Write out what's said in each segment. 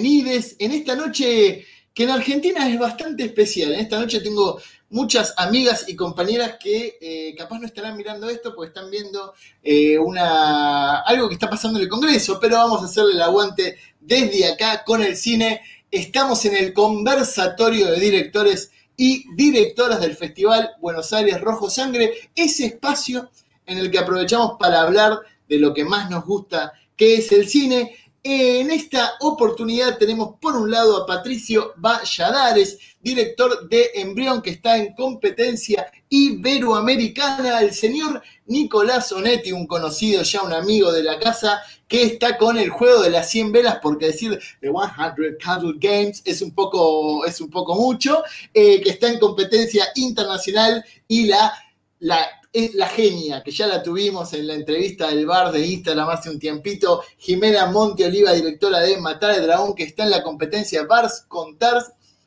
bienvenides en esta noche que en Argentina es bastante especial. En esta noche tengo muchas amigas y compañeras que capaz no estarán mirando esto porque están viendo algo que está pasando en el Congreso, pero vamos a hacerle el aguante desde acá con el cine. Estamos en el conversatorio de directores y directoras del Festival Buenos Aires Rojo Sangre, ese espacio en el que aprovechamos para hablar de lo que más nos gusta, que es el cine. En esta oportunidad tenemos por un lado a Patricio Valladares, director de Embrión, que está en competencia iberoamericana, el señor Nicolás Onetti, un conocido ya, un amigo de la casa, que está con el juego de las 100 velas, porque decir The 100 Candle Games es un poco mucho, que está en competencia internacional, y es la genia, que ya la tuvimos en la entrevista del bar de Instagram hace un tiempito, Jimena Monte Oliva, directora de Matar al Dragón, que está en la competencia Bars con Tars.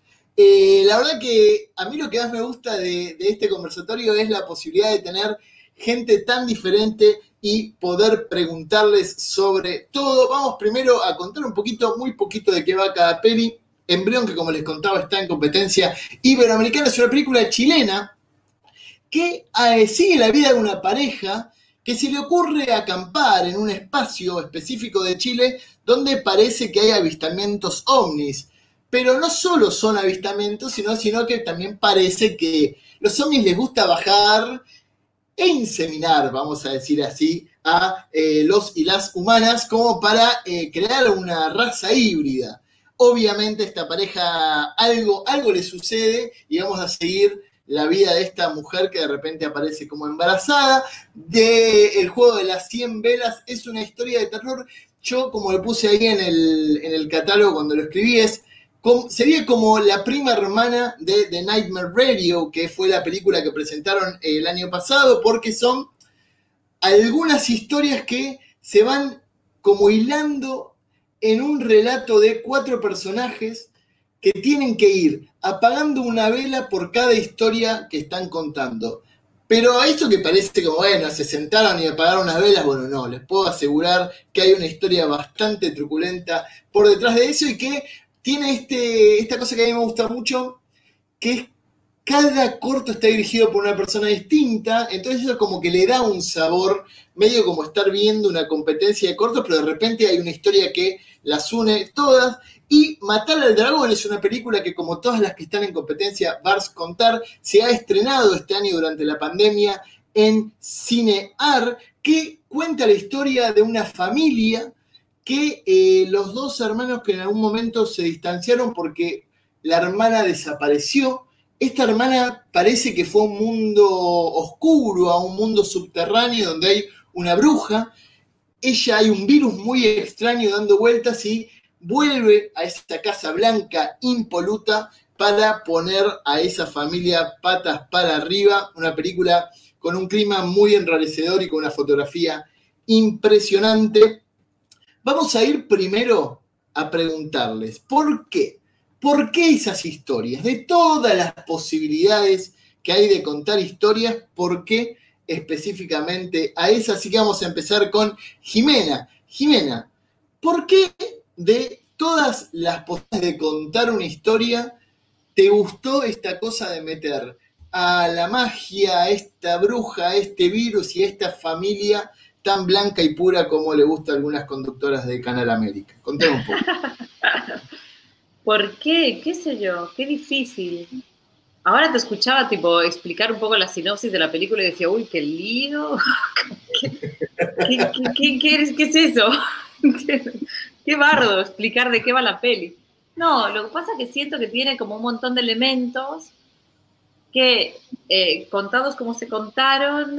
La verdad que a mí lo que más me gusta de este conversatorio es la posibilidad de tener gente tan diferente y poder preguntarles sobre todo. Vamos primero a contar muy poquito de qué va cada peli. Embrión, que como les contaba está en competencia iberoamericana, es una película chilena que sigue la vida de una pareja que se le ocurre acampar en un espacio específico de Chile donde parece que hay avistamientos ovnis. Pero no solo son avistamientos, sino que también parece que los ovnis les gusta bajar e inseminar, vamos a decir así, a los y las humanas como para crear una raza híbrida. Obviamente a esta pareja algo le sucede y vamos a seguir la vida de esta mujer que de repente aparece como embarazada. El juego de las 100 velas es una historia de terror. Yo, como lo puse ahí en el catálogo cuando lo escribí, sería como la prima hermana de The Nightmare Radio, que fue la película que presentaron el año pasado, porque son algunas historias que se van como hilando en un relato de 4 personajes que tienen que ir apagando una vela por cada historia que están contando. Pero a esto que parece como, bueno, se sentaron y apagaron unas velas, bueno, no, les puedo asegurar que hay una historia bastante truculenta por detrás de eso y que tiene esta cosa que a mí me gusta mucho, que es cada corto está dirigido por una persona distinta, entonces eso como que le da un sabor, medio como estar viendo una competencia de cortos, pero de repente hay una historia que las une todas. Y Matar al Dragón es una película que, como todas las que están en competencia Bars Contar, se ha estrenado este año durante la pandemia en Cinear, que cuenta la historia de una familia que los 2 hermanos que en algún momento se distanciaron porque la hermana desapareció. Esta hermana parece que fue a un mundo oscuro, a un mundo subterráneo donde hay una bruja. Hay un virus muy extraño dando vueltas y vuelve a esa Casa Blanca impoluta para poner a esa familia patas para arriba. Una película con un clima muy enrarecedor y con una fotografía impresionante. Vamos a ir primero a preguntarles, ¿por qué? ¿Por qué esas historias? De todas las posibilidades que hay de contar historias, ¿por qué específicamente a esas? Así que vamos a empezar con Jimena. Jimena, ¿por qué de todas las posibilidades de contar una historia te gustó esta cosa de meter a la magia, a esta bruja, a este virus y a esta familia tan blanca y pura como le gusta a algunas conductoras de Canal América? Contame un poco. ¿Por qué? ¿Qué sé yo? Qué difícil. Ahora te escuchaba explicar un poco la sinopsis de la película y decía, uy, qué lío. ¿Qué es eso? Qué bardo explicar de qué va la peli. No, lo que pasa es que siento que tiene como un montón de elementos que, contados como se contaron,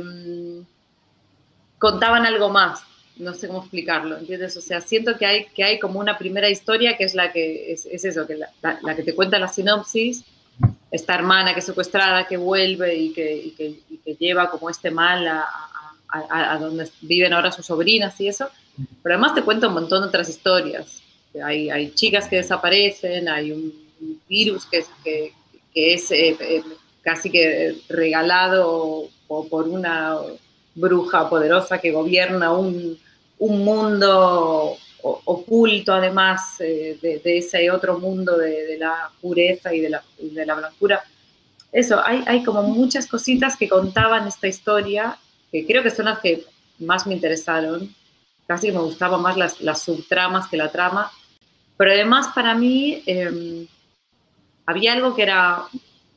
contaban algo más. No sé cómo explicarlo, ¿entiendes? O sea, siento que hay como una primera historia que es la que es eso, que la que te cuenta la sinopsis, esta hermana que es secuestrada, que vuelve y que lleva como este mal a donde viven ahora sus sobrinas y eso, pero además te cuenta un montón de otras historias. Hay chicas que desaparecen, hay un virus que es casi que regalado por una bruja poderosa que gobierna un mundo oculto además de ese otro mundo de la pureza y de la blancura. Eso, hay como muchas cositas que contaban esta historia, que creo que son las que más me interesaron. Casi me gustaban más las subtramas que la trama. Pero además para mí había algo que era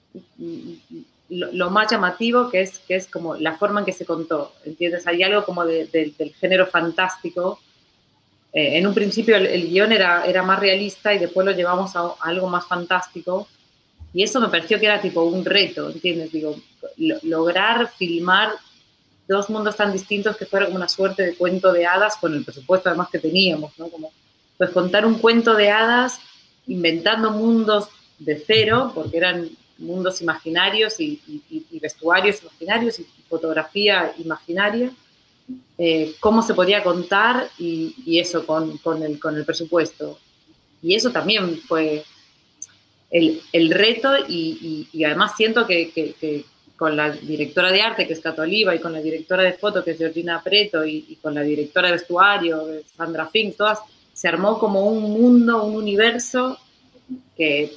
lo más llamativo, que es como la forma en que se contó, ¿entiendes? Hay algo como del género fantástico. En un principio el guión era más realista y después lo llevamos a algo más fantástico. Y eso me pareció que era tipo un reto, ¿entiendes? Digo, lograr filmar dos mundos tan distintos que fuera como una suerte de cuento de hadas con el presupuesto además que teníamos, ¿no? Como, pues contar un cuento de hadas inventando mundos de cero, porque eran mundos imaginarios y vestuarios imaginarios y fotografía imaginaria, cómo se podía contar y eso con el presupuesto. Y eso también fue el reto y además siento que con la directora de arte, que es Cato Oliva, y con la directora de foto, que es Georgina Preto, y con la directora de vestuario, Sandra Fink, todas, se armó como un mundo, un universo que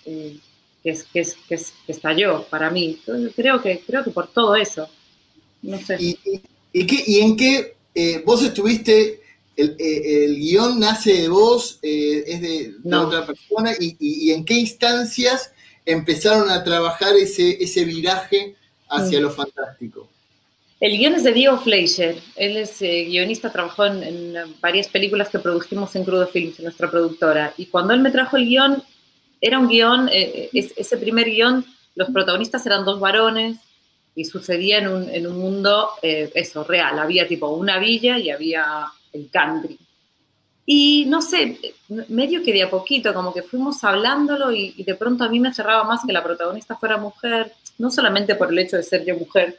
estalló para mí. Entonces, creo que por todo eso. No sé. ¿Y en qué vos estuviste, el guión nace de vos, es de No. otra persona, y en qué instancias empezaron a trabajar ese viraje hacia lo fantástico? El guión es de Diego Fleischer. Él es guionista, trabajó en varias películas que produjimos en Crudo Films, en nuestra productora. Y cuando él me trajo el guión, era un guión, ese primer guión, los protagonistas eran dos varones y sucedía en un mundo, eso, real. Había tipo una villa y había el country. Y no sé, medio que de a poquito, como que fuimos hablándolo y de pronto a mí me cerraba más que la protagonista fuera mujer, no solamente por el hecho de ser yo mujer,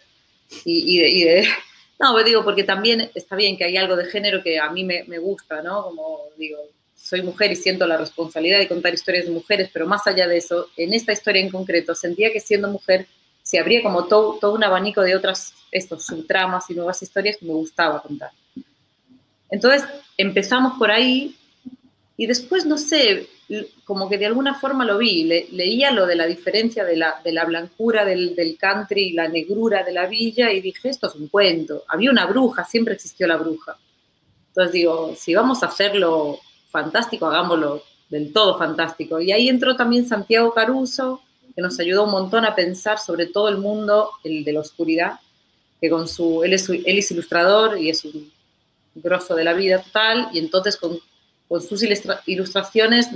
no, pues digo, porque también está bien que hay algo de género que a mí me gusta, ¿no? Como digo, soy mujer y siento la responsabilidad de contar historias de mujeres, pero más allá de eso, en esta historia en concreto, sentía que siendo mujer se abría como todo un abanico de otras subtramas y nuevas historias que me gustaba contar. Entonces empezamos por ahí y después, no sé, como que de alguna forma lo vi, leía lo de la diferencia de la blancura del country y la negrura de la villa y dije, esto es un cuento. Había una bruja, siempre existió la bruja. Entonces digo, si vamos a hacerlo fantástico, hagámoslo del todo fantástico. Y ahí entró también Santiago Caruso, que nos ayudó un montón a pensar sobre todo el mundo, el de la oscuridad, que él es ilustrador y es un grosso de la vida total, y entonces con sus ilustraciones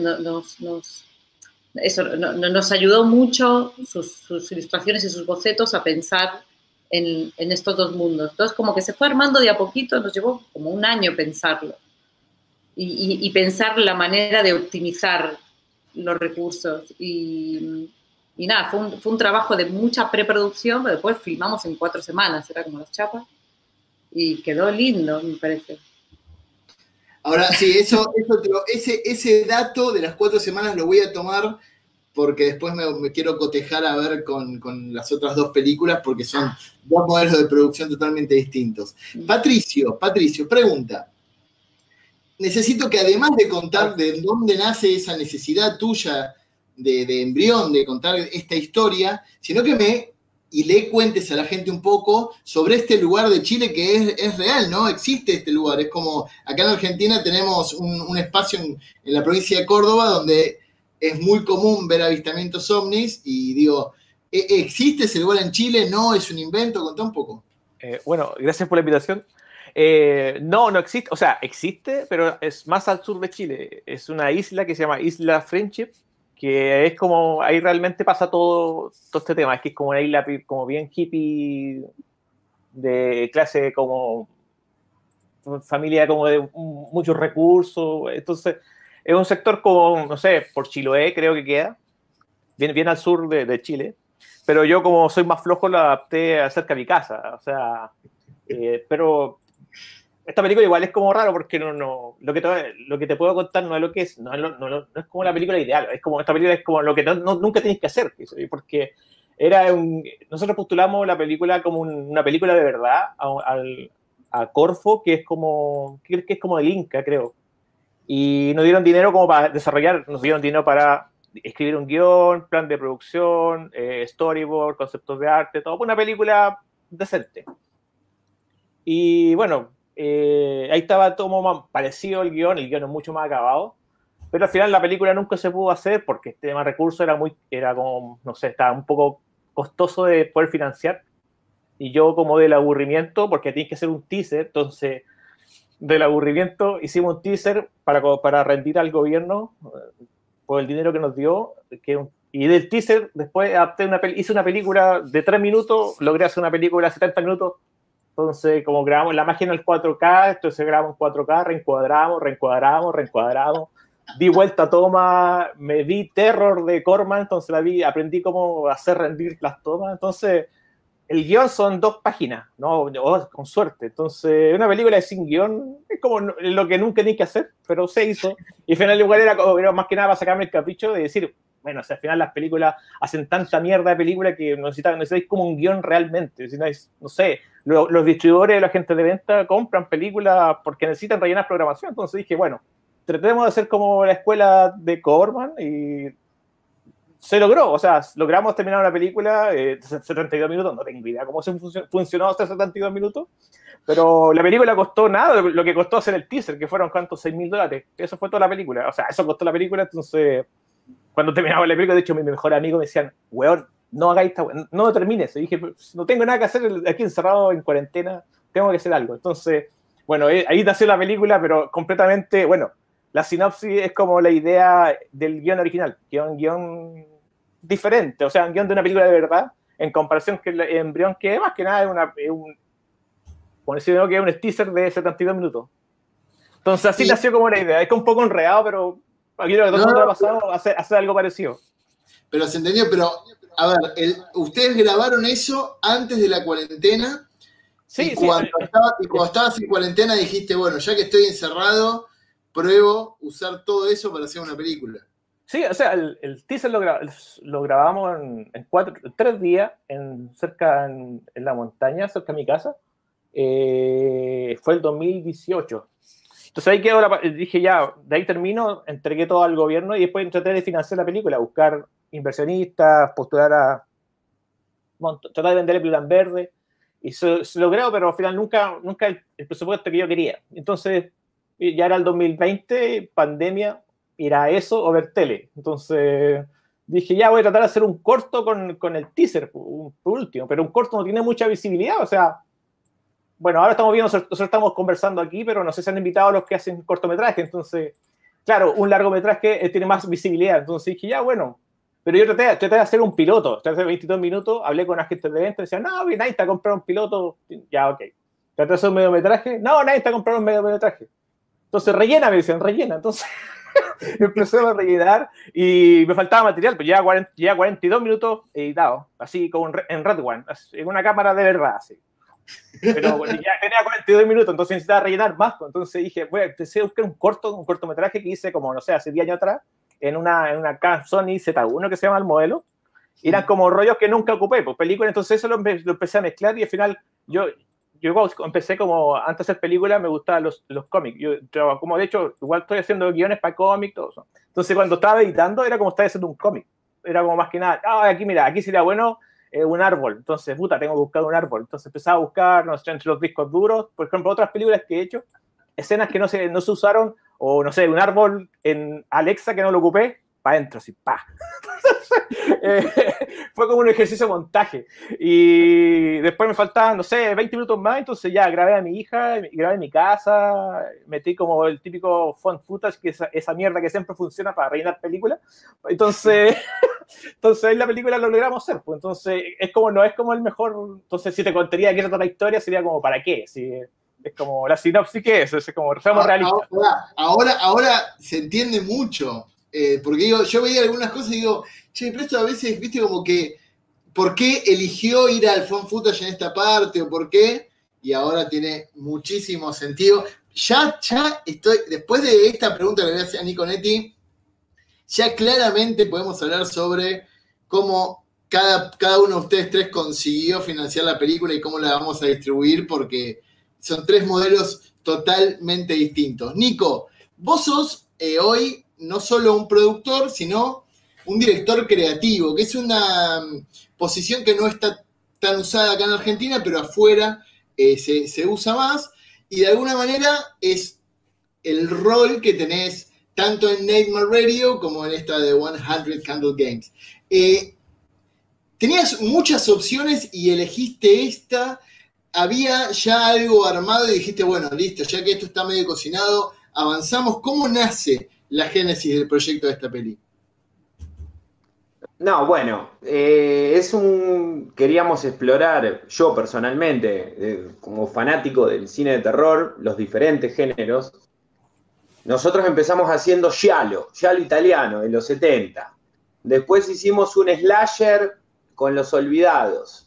nos ayudó mucho, sus ilustraciones y sus bocetos, a pensar en estos dos mundos. Entonces, como que se fue armando de a poquito, nos llevó como un año pensarlo. Y pensar la manera de optimizar los recursos. Y nada, fue un trabajo de mucha preproducción, pero después filmamos en 4 semanas, era como las chapas. Y quedó lindo, me parece. Ahora, sí, ese dato de las 4 semanas lo voy a tomar porque después me quiero cotejar a ver con las otras 2 películas porque son 2 modelos de producción totalmente distintos. Patricio, pregunta. Necesito que además de contar de dónde nace esa necesidad tuya de embrión, de contar esta historia, sino que le cuentes a la gente un poco sobre este lugar de Chile que es real, ¿no? Existe este lugar. Es como, acá en Argentina tenemos un espacio en la provincia de Córdoba donde es muy común ver avistamientos ovnis y digo, ¿existe ese lugar en Chile? ¿No? ¿Es un invento? Contá un poco. Bueno, gracias por la invitación. No existe, o sea, existe, pero es más al sur de Chile. Es una isla que se llama Isla Friendship, que es como, ahí realmente pasa todo este tema. Es que es como una isla como bien hippie, de clase como familia como de muchos recursos. Entonces, es un sector como, no sé, por Chiloé creo que queda, bien al sur de Chile. Pero yo, como soy más flojo, lo adapté cerca de mi casa. O sea, pero esta película igual es como raro porque lo que te puedo contar no es lo que es, no es como la película ideal, es como, esta película es como lo que nunca tenés que hacer, porque nosotros postulamos la película como una película de verdad a Corfo, que es como del Inca, creo, y nos dieron dinero como para desarrollar, nos dieron dinero para escribir un guión, plan de producción, storyboard, conceptos de arte, todo, una película decente. Y bueno, ahí estaba todo más parecido el guión es mucho más acabado, pero al final la película nunca se pudo hacer porque el tema de recursos era como, no sé, estaba un poco costoso de poder financiar, y yo como del aburrimiento, porque tienes que hacer un teaser, entonces del aburrimiento hicimos un teaser para rendir al gobierno por el dinero que nos dio, y del teaser después hice una película de 3 minutos, logré hacer una película de 70 minutos. Entonces, como grabamos la máquina en 4K, entonces grabamos en 4K, reencuadramos, di vuelta toma, me vi Terror de Corman, entonces aprendí cómo hacer rendir las tomas. Entonces, el guión son 2 páginas, ¿no? Con suerte. Entonces, una película sin guión es como lo que nunca tenía que hacer, pero se hizo. Y al final igual era más que nada para sacarme el capricho de decir, bueno, o sea, al final las películas hacen tanta mierda de película que necesitáis como un guión realmente. Si no sé, los distribuidores, la gente de venta compran películas porque necesitan rellenar programación. Entonces dije, bueno, tratemos de hacer como la escuela de Corman, y se logró. O sea, logramos terminar una película de 72 minutos. No tengo idea cómo se funcionó hasta 72 minutos, pero la película costó nada, lo que costó hacer el teaser, que fueron, ¿cuántos? $6,000. Eso fue toda la película. O sea, eso costó la película. Entonces, cuando terminaba la película, de hecho, mi mejor amigo me decían, weón, no hagáis esta, no termines. Y dije, no tengo nada que hacer aquí encerrado en cuarentena, tengo que hacer algo. Entonces, bueno, ahí nació la película, pero completamente, bueno, la sinopsis es como la idea del guión original, que es un guión diferente, o sea, un guión de una película de verdad, en comparación que el Embrión, que más que nada es un teaser de 72 minutos. Entonces, así nació como la idea. Es que un poco enredado, pero aquí lo que todo el mundo ha pasado, hacer algo parecido. Pero se entendió, pero a ver, ustedes grabaron eso antes de la cuarentena. Sí, y cuando estabas en cuarentena dijiste, bueno, ya que estoy encerrado, pruebo usar todo eso para hacer una película. Sí, o sea, el teaser lo grabamos en 3 días cerca en la montaña, cerca de mi casa. Fue el 2018. Entonces ahí quedó, dije ya, de ahí termino, entregué todo al gobierno y después traté de financiar la película, buscar inversionistas, postular tratar de vender el plan verde, y se logró, pero al final nunca el presupuesto que yo quería. Entonces ya era el 2020, pandemia, era eso o ver tele. Entonces dije, ya voy a tratar de hacer un corto con el teaser, por último, pero un corto no tiene mucha visibilidad, o sea, bueno, ahora estamos viendo, nosotros estamos conversando aquí, pero no sé si han invitado a los que hacen cortometraje. Entonces, claro, un largometraje tiene más visibilidad. Entonces dije, ya, bueno. Pero yo traté de hacer un piloto. Traté de 22 minutos, hablé con agentes de venta, decían, no, nadie está a comprar un piloto. Ya, ok. Traté de hacer un mediometraje. No, nadie está a comprar un mediometraje. Entonces, rellena, me decían, rellena. Entonces, empecé a rellenar y me faltaba material, pues ya 42 minutos editado, así como en Red One, en una cámara de verdad, así. Pero bueno, ya tenía 42 minutos, entonces necesitaba rellenar más. Entonces dije, empecé a buscar un cortometraje que hice como, no sé, hace 10 años atrás, en una Sony Z1 que se llama El Modelo. Eran como rollos que nunca ocupé, pues películas. Entonces eso lo empecé a mezclar, y al final yo empecé como, antes de hacer películas me gustaban los cómics. Yo como de hecho, igual estoy haciendo guiones para cómics, todo eso. Entonces cuando estaba editando era como estar haciendo un cómic. Era como más que nada, aquí mira, aquí sería bueno un árbol. Entonces, puta, tengo que buscar un árbol. Entonces empezaba a buscar, no sé, entre los discos duros, por ejemplo, otras películas que he hecho, escenas que no se usaron, o no sé, un árbol en Alexa que no lo ocupé, para adentro, así, pa. Fue como un ejercicio de montaje. Y después me faltaban, no sé, 20 minutos más, entonces ya grabé a mi hija, grabé en mi casa, metí como el típico font footage, que es esa mierda que siempre funciona para rellenar películas. Entonces ahí la película lo logramos hacer. Pues entonces no es como el mejor. Entonces si te contaría de qué trata la historia, sería como, ¿para qué? Si es como la sinopsis que es como, seamos realistas. Ahora se entiende mucho. Porque digo, yo veía algunas cosas y digo, che, pero esto a veces, viste, como que, ¿por qué eligió ir al found footage en esta parte? ¿O por qué? Y ahora tiene muchísimo sentido. Ya estoy, después de esta pregunta que le voy a hacer a Nico Netti, ya claramente podemos hablar sobre cómo cada uno de ustedes 3 consiguió financiar la película y cómo la vamos a distribuir, porque son 3 modelos totalmente distintos. Nico, Vos sos hoy no solo un productor, sino un director creativo, que es una posición que no está tan usada acá en Argentina, pero afuera se usa más, y de alguna manera es el rol que tenés tanto en Nightmare Radio como en esta de 100 Candle Games. Tenías muchas opciones y elegiste esta. ¿Había ya algo armado y dijiste, bueno, listo, ya que esto está medio cocinado, avanzamos? ¿Cómo nace la génesis del proyecto de esta peli? No, bueno, queríamos explorar, yo personalmente, como fanático del cine de terror, los diferentes géneros. Nosotros empezamos haciendo giallo italiano, en los 70. Después hicimos un slasher con Los Olvidados.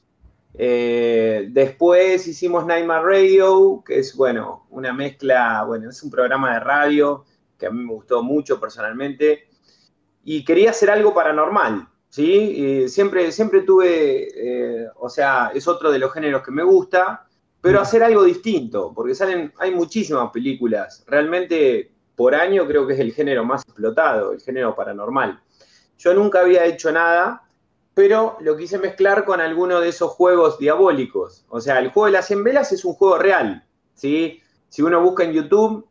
Después hicimos Nightmare Radio, que es, bueno, una mezcla, bueno, es un programa de radio que a mí me gustó mucho personalmente. Y quería hacer algo paranormal, ¿sí? Siempre tuve, o sea, es otro de los géneros que me gusta, pero hacer algo distinto, porque hay muchísimas películas. Realmente, por año creo que es el género más explotado, el género paranormal. Yo nunca había hecho nada, pero lo quise mezclar con alguno de esos juegos diabólicos. O sea, el juego de las 100 velas es un juego real, ¿sí? Si uno busca en YouTube,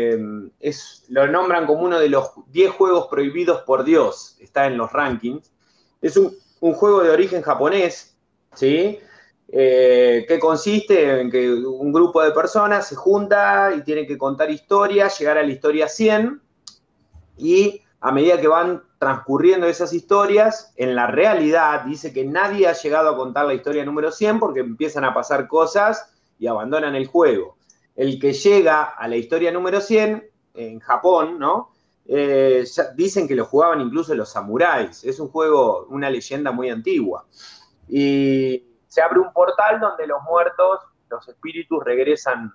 lo nombran como uno de los 10 juegos prohibidos por Dios, está en los rankings. Es un juego de origen japonés, ¿sí? Que consiste en que un grupo de personas se junta y tiene que contar historias, llegar a la historia 100, y a medida que van transcurriendo esas historias, en la realidad dice que nadie ha llegado a contar la historia número 100 porque empiezan a pasar cosas y abandonan el juego. El que llega a la historia número 100, en Japón, ¿no? Dicen que lo jugaban incluso los samuráis. Es un juego, una leyenda muy antigua. Y se abre un portal donde los muertos, los espíritus regresan,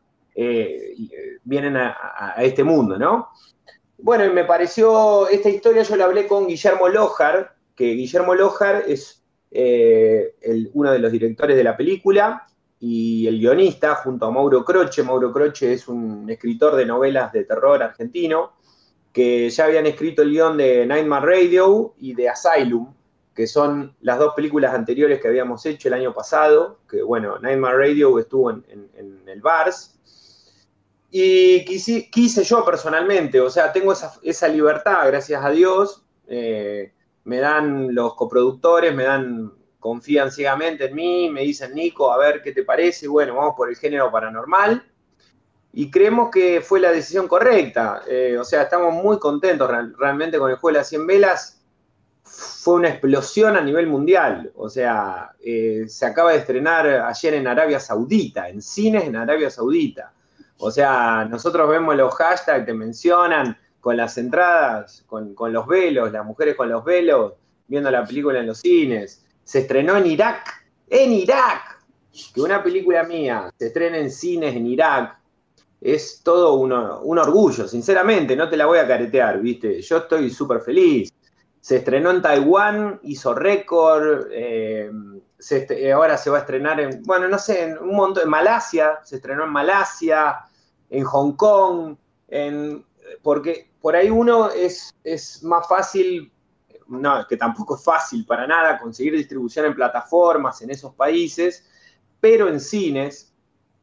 vienen a este mundo, ¿no? Bueno, y me pareció, esta historia yo la hablé con Guillermo Lojar, que Guillermo Lojar es uno de los directores de la película y el guionista, junto a Mauro Croce. Mauro Croce es un escritor de novelas de terror argentino, que ya habían escrito el guión de Nightmare Radio y de Asylum, que son las dos películas anteriores que habíamos hecho el año pasado, que bueno, Nightmare Radio estuvo en el VARS. Y quise yo personalmente, o sea, tengo esa libertad, gracias a Dios. Me dan los coproductores, confían ciegamente en mí, me dicen, Nico, a ver qué te parece. Bueno, vamos por el género paranormal. Y creemos que fue la decisión correcta. O sea, estamos muy contentos realmente con el juego de las 100 velas. Fue una explosión a nivel mundial. O sea, se acaba de estrenar ayer en Arabia Saudita, en cines en Arabia Saudita. O sea, nosotros vemos los hashtags que mencionan con las entradas, con los velos, las mujeres con los velos, viendo la película en los cines. Se estrenó en Irak, que una película mía se estrene en cines en Irak. Es todo un orgullo, sinceramente, no te la voy a caretear, ¿viste? Yo estoy súper feliz. Se estrenó en Taiwán, hizo récord, ahora se va a estrenar en un montón, en Malasia, se estrenó en Malasia, en Hong Kong, porque por ahí uno es más fácil, no, que tampoco es fácil para nada conseguir distribución en plataformas en esos países, pero en cines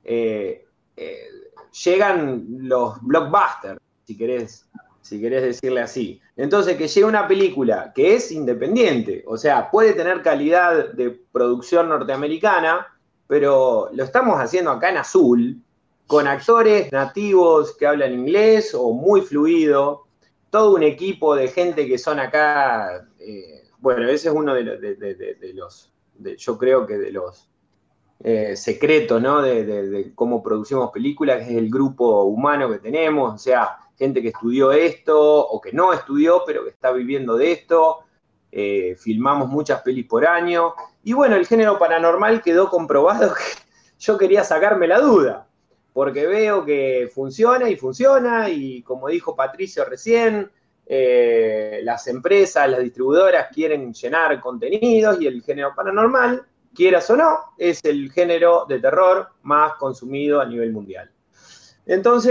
llegan los blockbusters, si querés decirle así. Entonces, que llegue una película que es independiente, o sea, puede tener calidad de producción norteamericana, pero lo estamos haciendo acá en Azul, con actores nativos que hablan inglés o muy fluido, todo un equipo de gente que son acá, bueno, ese es uno de los, yo creo que de los secretos, ¿no? De cómo producimos películas, que es el grupo humano que tenemos, o sea, gente que estudió esto o que no estudió, pero que está viviendo de esto. Filmamos muchas pelis por año. Y bueno, el género paranormal quedó comprobado que yo quería sacarme la duda, porque veo que funciona, y como dijo Patricio recién, las empresas, las distribuidoras quieren llenar contenidos, y el género paranormal, quieras o no, es el género de terror más consumido a nivel mundial. Entonces,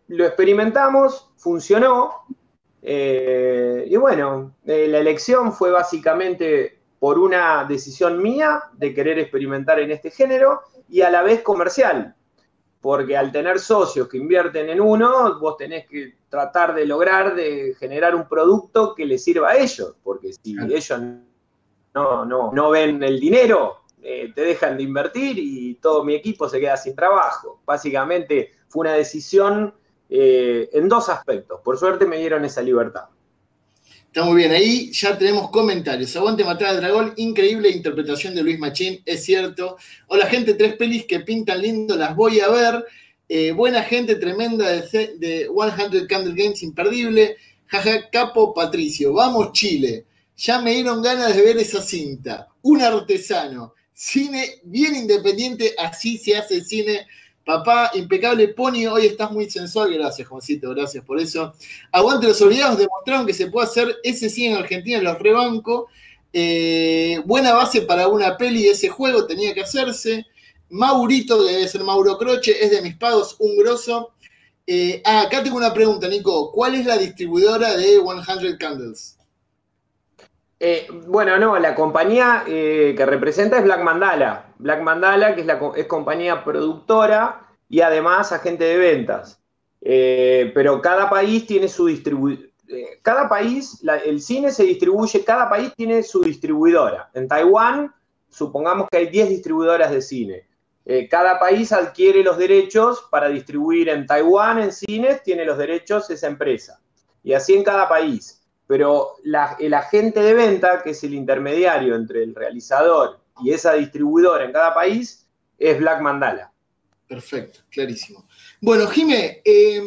lo experimentamos, funcionó, y bueno, la elección fue básicamente por una decisión mía de querer experimentar en este género y a la vez comercial, porque al tener socios que invierten en uno, vos tenés que tratar de lograr de generar un producto que les sirva a ellos, porque si ellos no ven el dinero, te dejan de invertir y todo mi equipo se queda sin trabajo. Básicamente fue una decisión en dos aspectos. Por suerte me dieron esa libertad. Está muy bien, ahí ya tenemos comentarios. Aguante Matar al Dragón, increíble interpretación de Luis Machín, es cierto. Hola gente, 3 pelis que pintan lindo, las voy a ver. Buena gente, tremenda de 100 Candle Games, imperdible. Jaja, capo Patricio, vamos Chile. Ya me dieron ganas de ver esa cinta. Un artesano, cine bien independiente, así se hace el cine. Papá, impecable Pony, hoy estás muy sensual. Gracias, Juancito, gracias por eso. Aguante los olvidados, demostraron que se puede hacer ese cine en Argentina, los rebanco. Buena base para una peli de ese juego, tenía que hacerse. Maurito, debe ser Mauro Croce, es de mis pagos, un grosso. Acá tengo una pregunta, Nico. ¿Cuál es la distribuidora de 100 Candles? Bueno, no, la compañía que representa es Black Mandala. Black Mandala, que es compañía productora y además agente de ventas. Pero cada país tiene su distribuidora. Cada país, el cine se distribuye, cada país tiene su distribuidora. En Taiwán, supongamos que hay 10 distribuidoras de cine. Cada país adquiere los derechos para distribuir en Taiwán, en cines, tiene los derechos esa empresa. Y así en cada país. Pero el agente de venta, que es el intermediario entre el realizador y esa distribuidora en cada país, es Black Mandala. Perfecto, clarísimo. Bueno, Jimé,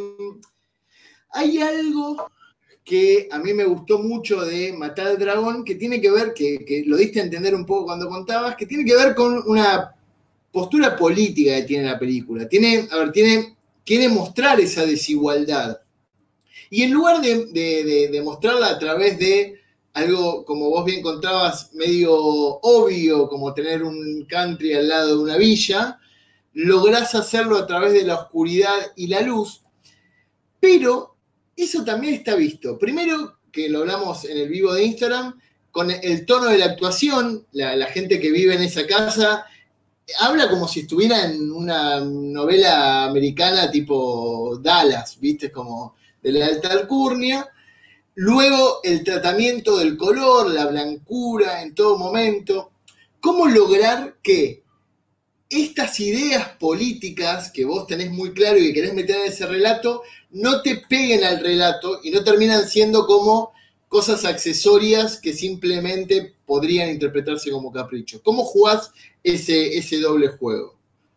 hay algo que a mí me gustó mucho de Matar al Dragón, que tiene que ver, que lo diste a entender un poco cuando contabas, que tiene que ver con una postura política que tiene la película. Quiere mostrar esa desigualdad. Y en lugar de mostrarla a través de algo, como vos bien contabas, medio obvio, como tener un country al lado de una villa, lográs hacerlo a través de la oscuridad y la luz, pero eso también está visto. Primero, que lo hablamos en el vivo de Instagram, con el tono de la actuación, la gente que vive en esa casa habla como si estuviera en una novela americana tipo Dallas, ¿viste? Como de la alta alcurnia. Luego el tratamiento del color, la blancura en todo momento. ¿Cómo lograr que estas ideas políticas que vos tenés muy claro y que querés meter en ese relato no te peguen al relato y no terminan siendo como cosas accesorias que simplemente podrían interpretarse como capricho? ¿Cómo jugás ese doble juego?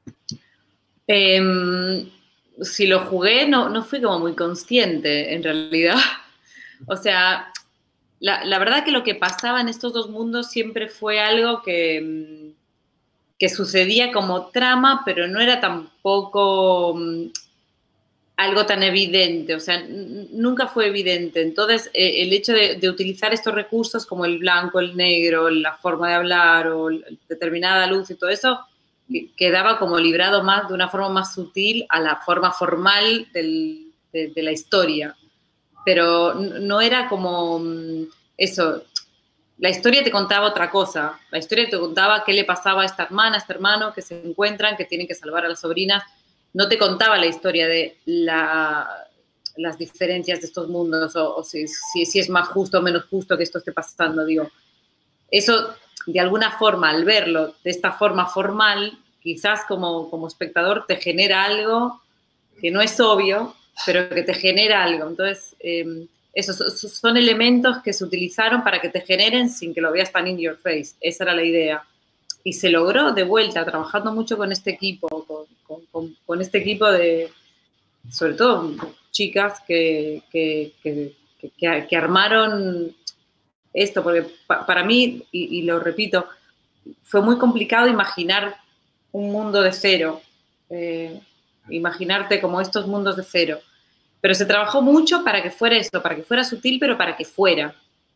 Si lo jugué, no fui como muy consciente, en realidad. O sea, la verdad que lo que pasaba en estos dos mundos siempre fue algo que sucedía como trama, pero no era tampoco algo tan evidente, o sea, nunca fue evidente. Entonces, el hecho de utilizar estos recursos como el blanco, el negro, la forma de hablar o determinada luz y todo eso, quedaba como librado más de una forma más sutil a la forma formal de la historia. Pero no era como eso. La historia te contaba otra cosa. La historia te contaba qué le pasaba a esta hermana, a este hermano, que se encuentran, que tienen que salvar a las sobrinas. No te contaba la historia de las diferencias de estos mundos o si es más justo o menos justo que esto esté pasando, digo. Eso, de alguna forma, al verlo de esta forma formal, quizás como espectador te genera algo que no es obvio, pero que te genera algo. Entonces, esos son elementos que se utilizaron para que te generen sin que lo veas tan in your face. Esa era la idea. Y se logró de vuelta, trabajando mucho con este equipo, con este equipo de, sobre todo, chicas que armaron esto, porque para mí, y lo repito, fue muy complicado imaginar un mundo de cero, imaginarte como estos mundos de cero. Pero se trabajó mucho para que fuera eso, para que fuera sutil, pero para que fuera.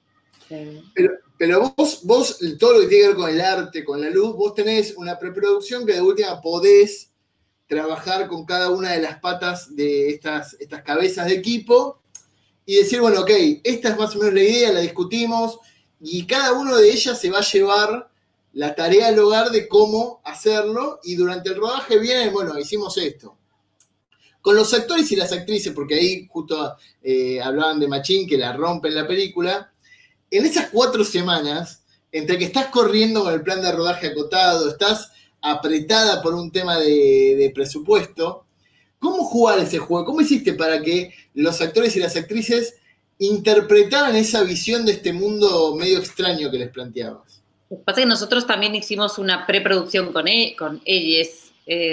Pero vos, todo lo que tiene que ver con el arte, con la luz, vos tenés una preproducción que de última podés trabajar con cada una de las patas de estas cabezas de equipo y decir, bueno, ok, esta es más o menos la idea, la discutimos, y cada uno de ellas se va a llevar la tarea al hogar de cómo hacerlo, y durante el rodaje vienen, bueno, hicimos esto. Con los actores y las actrices, porque ahí justo hablaban de Machín, que la rompe en la película, en esas 4 semanas, entre que estás corriendo con el plan de rodaje acotado, estás apretada por un tema de presupuesto, ¿cómo jugar ese juego? ¿Cómo hiciste para que los actores y las actrices interpretaran esa visión de este mundo medio extraño que les planteabas? Lo que pasa es que nosotros también hicimos una preproducción con ellas,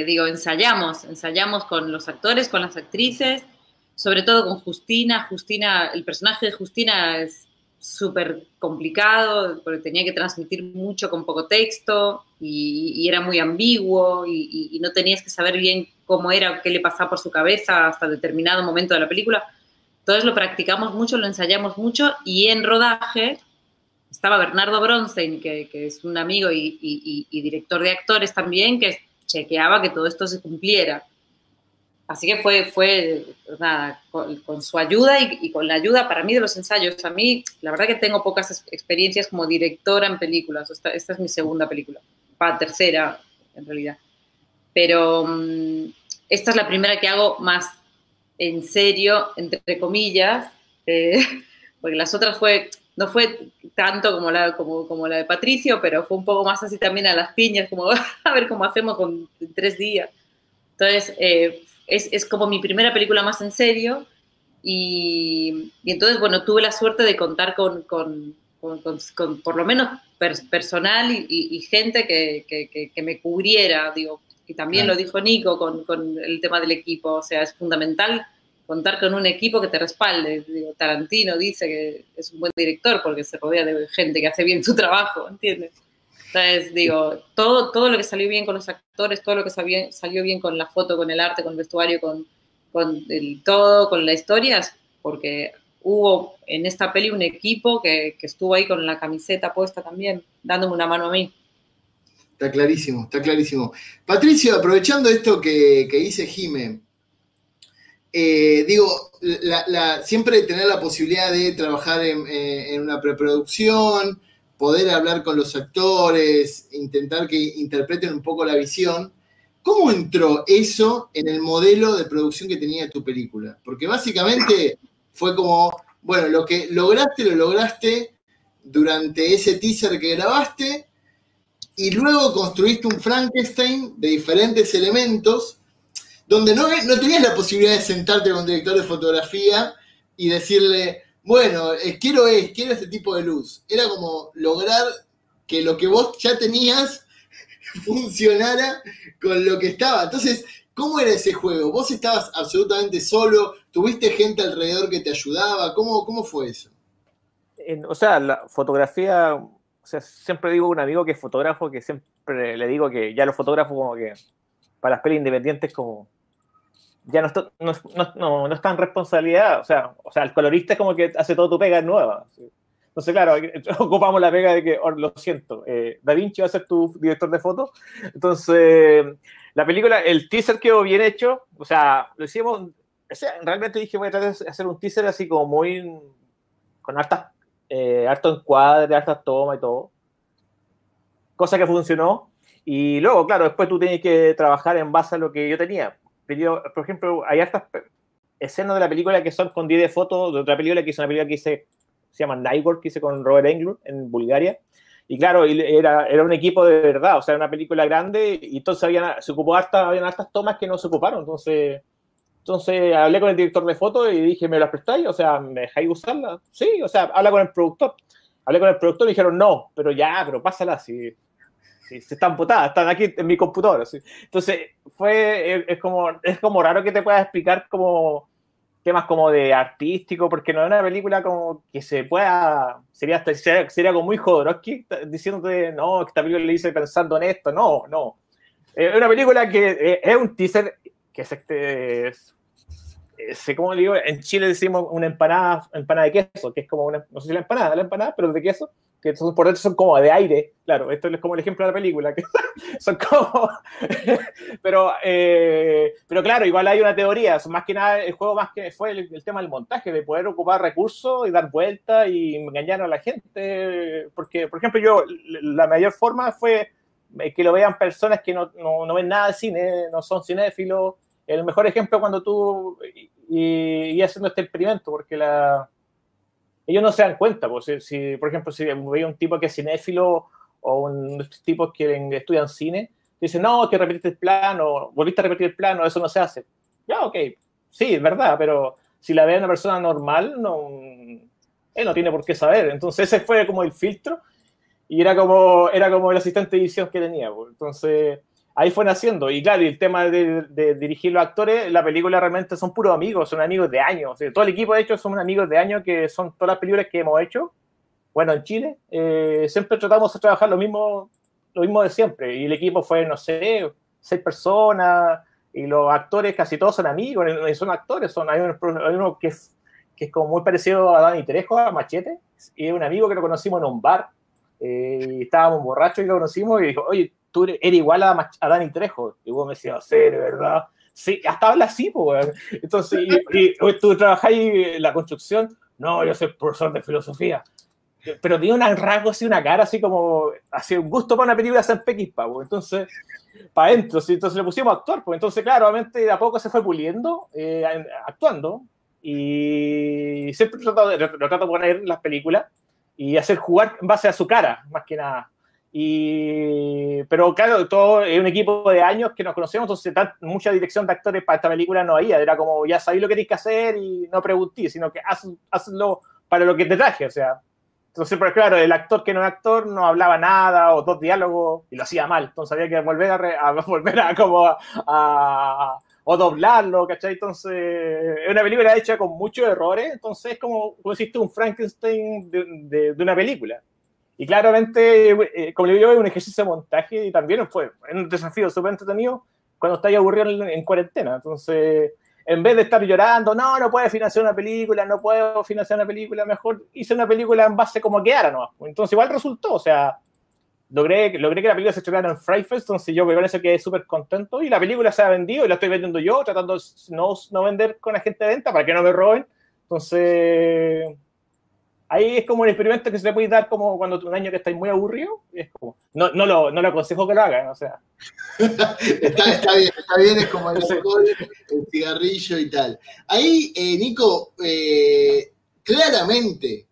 ensayamos con los actores, con las actrices, sobre todo con Justina. El personaje de Justina es súper complicado porque tenía que transmitir mucho con poco texto y era muy ambiguo y no tenías que saber bien cómo era, qué le pasaba por su cabeza hasta determinado momento de la película. Entonces lo practicamos mucho, lo ensayamos mucho, y en rodaje estaba Bernardo Bronstein, que es un amigo y director de actores también, que chequeaba que todo esto se cumpliera. Así que fue nada, con su ayuda y con la ayuda para mí de los ensayos. A mí, la verdad que tengo pocas experiencias como directora en películas. Esta es mi segunda película, tercera en realidad. Pero esta es la primera que hago más en serio, entre comillas, porque las otras no fue tanto como la de Patricio, pero fue un poco más así también a las piñas, como a ver cómo hacemos en 3 días. Entonces, es como mi primera película más en serio, y entonces, bueno, tuve la suerte de contar con por lo menos personal y gente que me cubriera, digo, y también lo dijo Nico con el tema del equipo. O sea, es fundamental contar con un equipo que te respalde. Digo, Tarantino dice que es un buen director porque se rodea de gente que hace bien su trabajo, ¿entiendes? Entonces, digo, todo lo que salió bien con los actores, todo lo que salió bien con la foto, con el arte, con el vestuario, con todo, con la historia, es porque hubo en esta peli un equipo que estuvo ahí con la camiseta puesta también, dándome una mano a mí. Está clarísimo, está clarísimo. Patricio, aprovechando esto que dice Jime, digo, siempre tener la posibilidad de trabajar en una preproducción, poder hablar con los actores, intentar que interpreten un poco la visión. ¿Cómo entró eso en el modelo de producción que tenía tu película? Porque básicamente fue como, bueno, lo que lograste, lo lograste durante ese teaser que grabaste, y luego construiste un Frankenstein de diferentes elementos, donde no tenías la posibilidad de sentarte con un director de fotografía y decirle, bueno, quiero este tipo de luz. Era como lograr que lo que vos ya tenías funcionara con lo que estaba. Entonces, ¿cómo era ese juego? ¿Vos estabas absolutamente solo? ¿Tuviste gente alrededor que te ayudaba? ¿Cómo fue eso? O sea, la fotografía, o sea, siempre digo a un amigo que es fotógrafo, que siempre le digo que ya los fotógrafos como que para las pelis independientes como ya no es tan responsabilidad, o sea, el colorista es como que hace todo tu pega nueva. ¿Sí? Entonces, claro, ocupamos la pega de que, lo siento, Da Vinci va a ser tu director de foto. Entonces, la película, el teaser quedó bien hecho, o sea, lo hicimos, o sea, realmente dije, voy a tratar de hacer un teaser así como muy, con harto encuadre, hartas tomas y todo. Cosa que funcionó. Y luego, claro, después tú tienes que trabajar en base a lo que yo tenía. Pero, por ejemplo, hay hartas escenas de la película que son con 10 de fotos de otra película, que es una película que se llama Nightwork, que hice con Robert Englund en Bulgaria. Y claro, era un equipo de verdad, o sea, una película grande, y entonces habían hartas tomas que no se ocuparon. Entonces hablé con el director de foto y dije, ¿me las prestáis? O sea, ¿me dejáis usarla? Sí, o sea, habla con el productor. Hablé con el productor y dijeron, no, pero pásala, si están botadas, están aquí en mi computadora. ¿Sí? Entonces, es como raro que te pueda explicar como temas como de artístico, porque no es una película como que se pueda, sería como muy Jodorowsky diciéndote, no, esta película le hice pensando en esto, no. Es una película que es un teaser que ¿cómo le digo? En Chile decimos una empanada de queso, que es como una, no sé si la empanada, pero de queso, que son, por dentro son como de aire, claro, esto es como el ejemplo de la película, que son como, pero claro, igual hay una teoría, más que nada el juego más que fue el tema del montaje, de poder ocupar recursos y dar vueltas y engañar a la gente, porque, por ejemplo, la mayor forma fue que lo vean personas que no ven nada de cine, no son cinéfilos. El mejor ejemplo es cuando tú y haciendo este experimento, porque ellos no se dan cuenta, pues, por ejemplo, si veía un tipo que es cinéfilo o un tipo que estudian cine, dicen, no, que repetiste el plano, volviste a repetir el plano, eso no se hace. Ya, ok, sí, es verdad, pero si la ve una persona normal, él no tiene por qué saber. Entonces ese fue como el filtro y era como el asistente de edición que tenía. Pues. Entonces ahí fue naciendo. Y claro, y el tema de dirigir los actores, la película realmente son puros amigos, son amigos de años. O sea, todo el equipo, de hecho, son amigos de años, que son todas las películas que hemos hecho. Bueno, en Chile siempre tratamos de trabajar lo mismo de siempre. Y el equipo fue, no sé, 6 personas, y los actores casi todos son amigos, y son actores. Hay uno que es como muy parecido a Dani Trejo, a Machete, y es un amigo que lo conocimos en un bar. Y estábamos borrachos y lo conocimos y dijo, oye, tú eres igual a Dani Trejo. Y vos me decías, sí, de verdad. Sí, hasta habla así, pues. Entonces, y tú trabajáis en la construcción. No, yo soy profesor de filosofía. Pero tenía un rasgo así, una cara así como, así un gusto para una película de San Pequispa, pues. Entonces, para adentro, ¿sí? Entonces le pusimos a actuar, pues. Entonces, claro, obviamente de a poco se fue puliendo, actuando. Y siempre lo trato de poner en las películas y hacer jugar en base a su cara, más que nada. Pero claro, todo es un equipo de años que nos conocemos, entonces mucha dirección de actores para esta película no había, era como, ya sabéis lo que tenéis que hacer y no pregunté, sino que hazlo para lo que te traje, o sea. Entonces, pero claro, el actor que no es actor no hablaba nada o 2 diálogos y lo hacía mal, entonces había que volver o doblarlo, ¿cachai? Entonces, es una película hecha con muchos errores, entonces es como hiciste un Frankenstein de una película. Y claramente, como le digo, es un ejercicio de montaje y también fue un desafío súper entretenido cuando estáis aburrido en cuarentena. Entonces, en vez de estar llorando, no puedo financiar una película, mejor hice una película en base como quedara, ¿no? Entonces, igual resultó, o sea, logré que la película se estrenara en Fright Fest, entonces yo con eso quedé súper contento y la película se ha vendido y la estoy vendiendo yo, tratando de no vender con agente de venta para que no me roben. Entonces, ahí es como un experimento que se le puede dar como cuando un año que estáis muy aburrido, es como, no lo aconsejo que lo hagan, o sea. Está bien, es como el alcohol, el cigarrillo y tal. Ahí, Nico, claramente,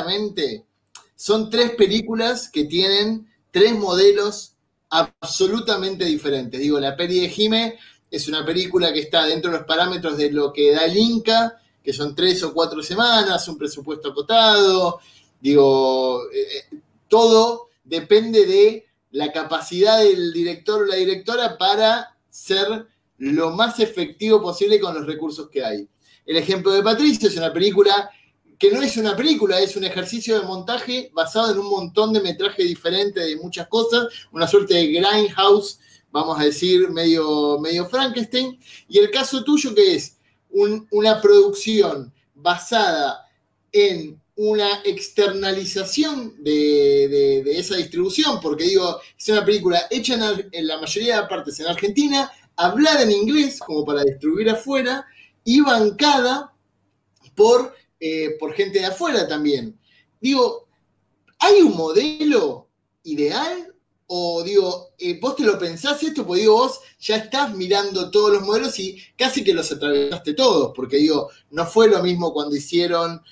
son 3 películas que tienen 3 modelos absolutamente diferentes. Digo, la peli de Jime es una película que está dentro de los parámetros de lo que da el Inca, que son 3 o 4 semanas, un presupuesto acotado. Digo, todo depende de la capacidad del director o la directora para ser lo más efectivo posible con los recursos que hay. El ejemplo de Patricio es una película que no es una película, es un ejercicio de montaje basado en un montón de metraje diferente de muchas cosas, una suerte de Grindhouse, vamos a decir, medio Frankenstein. Y el caso tuyo, que es una producción basada en una externalización de esa distribución, porque digo, es una película hecha en la mayoría de partes en Argentina, hablada en inglés como para distribuir afuera y bancada por gente de afuera también. Digo, ¿hay un modelo ideal? O digo, vos te lo pensás esto, porque digo, vos ya estás mirando todos los modelos y casi que los atravesaste todos, porque digo, no fue lo mismo cuando hicieron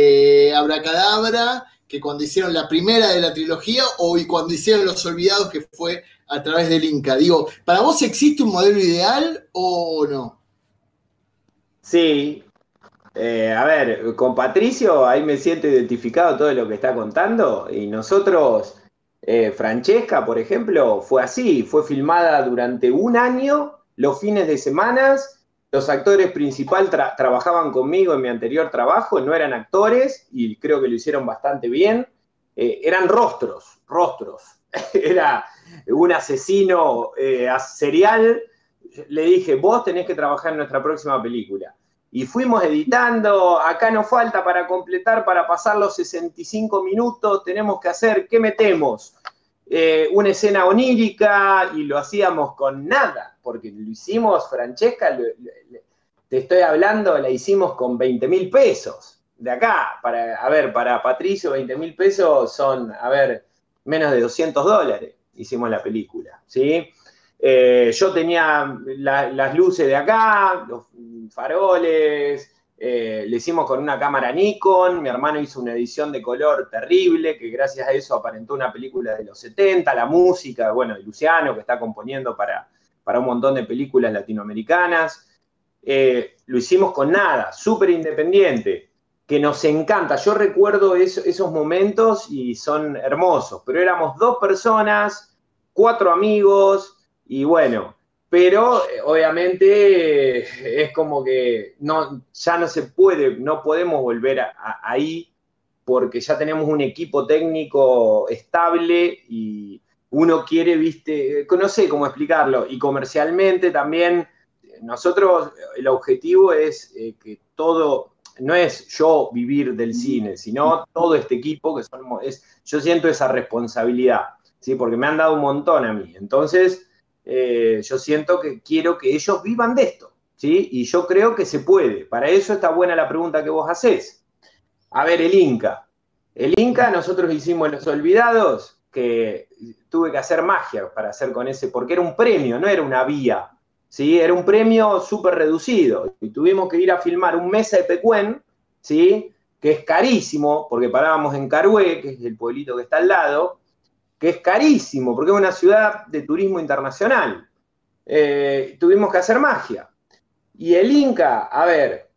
Abracadabra que cuando hicieron la primera de la trilogía y cuando hicieron Los Olvidados, que fue a través del Inca. Digo, ¿para vos existe un modelo ideal o no? Sí. A ver, con Patricio ahí me siento identificado todo lo que está contando y nosotros, Francesca, por ejemplo, fue así, fue filmada durante un año, los fines de semana, los actores principales trabajaban conmigo en mi anterior trabajo, no eran actores y creo que lo hicieron bastante bien, eran rostros, era un asesino serial, le dije, vos tenés que trabajar en nuestra próxima película. y fuimos editando, acá nos falta para completar, para pasar los 65 minutos, tenemos que hacer, ¿qué metemos? Una escena onírica, y lo hacíamos con nada, porque lo hicimos, Francesca, te estoy hablando, la hicimos con 20.000 pesos, de acá, para Patricio 20.000 pesos son, menos de $200 hicimos la película, ¿sí? Yo tenía las luces de acá, los faroles, le hicimos con una cámara Nikon, mi hermano hizo una edición de color terrible, que gracias a eso aparentó una película de los 70, la música, bueno, de Luciano, que está componiendo para un montón de películas latinoamericanas. Lo hicimos con nada, súper independiente, que nos encanta. Yo recuerdo esos momentos y son hermosos, pero éramos 2 personas, 4 amigos, y bueno, pero obviamente es como que ya no se puede, no podemos volver ahí, porque ya tenemos un equipo técnico estable y uno quiere, viste, no sé cómo explicarlo, y comercialmente también, nosotros, el objetivo es que todo, no es yo vivir del cine, sino todo este equipo, yo siento esa responsabilidad, ¿sí? Porque me han dado un montón a mí, entonces yo siento que quiero que ellos vivan de esto, ¿sí? Y yo creo que se puede. Para eso está buena la pregunta que vos hacés. A ver, el Inca. El Inca, nosotros hicimos Los Olvidados, que tuve que hacer magia para hacer con ese, porque era un premio, no era una vía, ¿sí? Era un premio súper reducido. Y tuvimos que ir a filmar un Mesa de Pecuén, ¿sí? Que es carísimo, porque parábamos en Carué, que es el pueblito que está al lado, que es carísimo, porque es una ciudad de turismo internacional. Tuvimos que hacer magia. Y el Inca, a ver,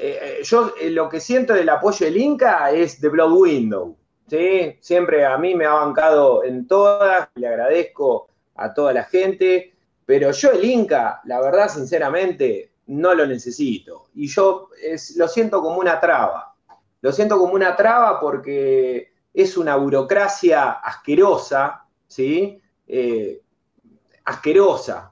yo lo que siento del apoyo del Inca es The Blood Window, ¿sí? Siempre a mí me ha bancado en todas, le agradezco a toda la gente, pero yo el Inca, la verdad, sinceramente, no lo necesito. Y yo lo siento como una traba. Lo siento como una traba porque es una burocracia asquerosa, ¿sí? Asquerosa.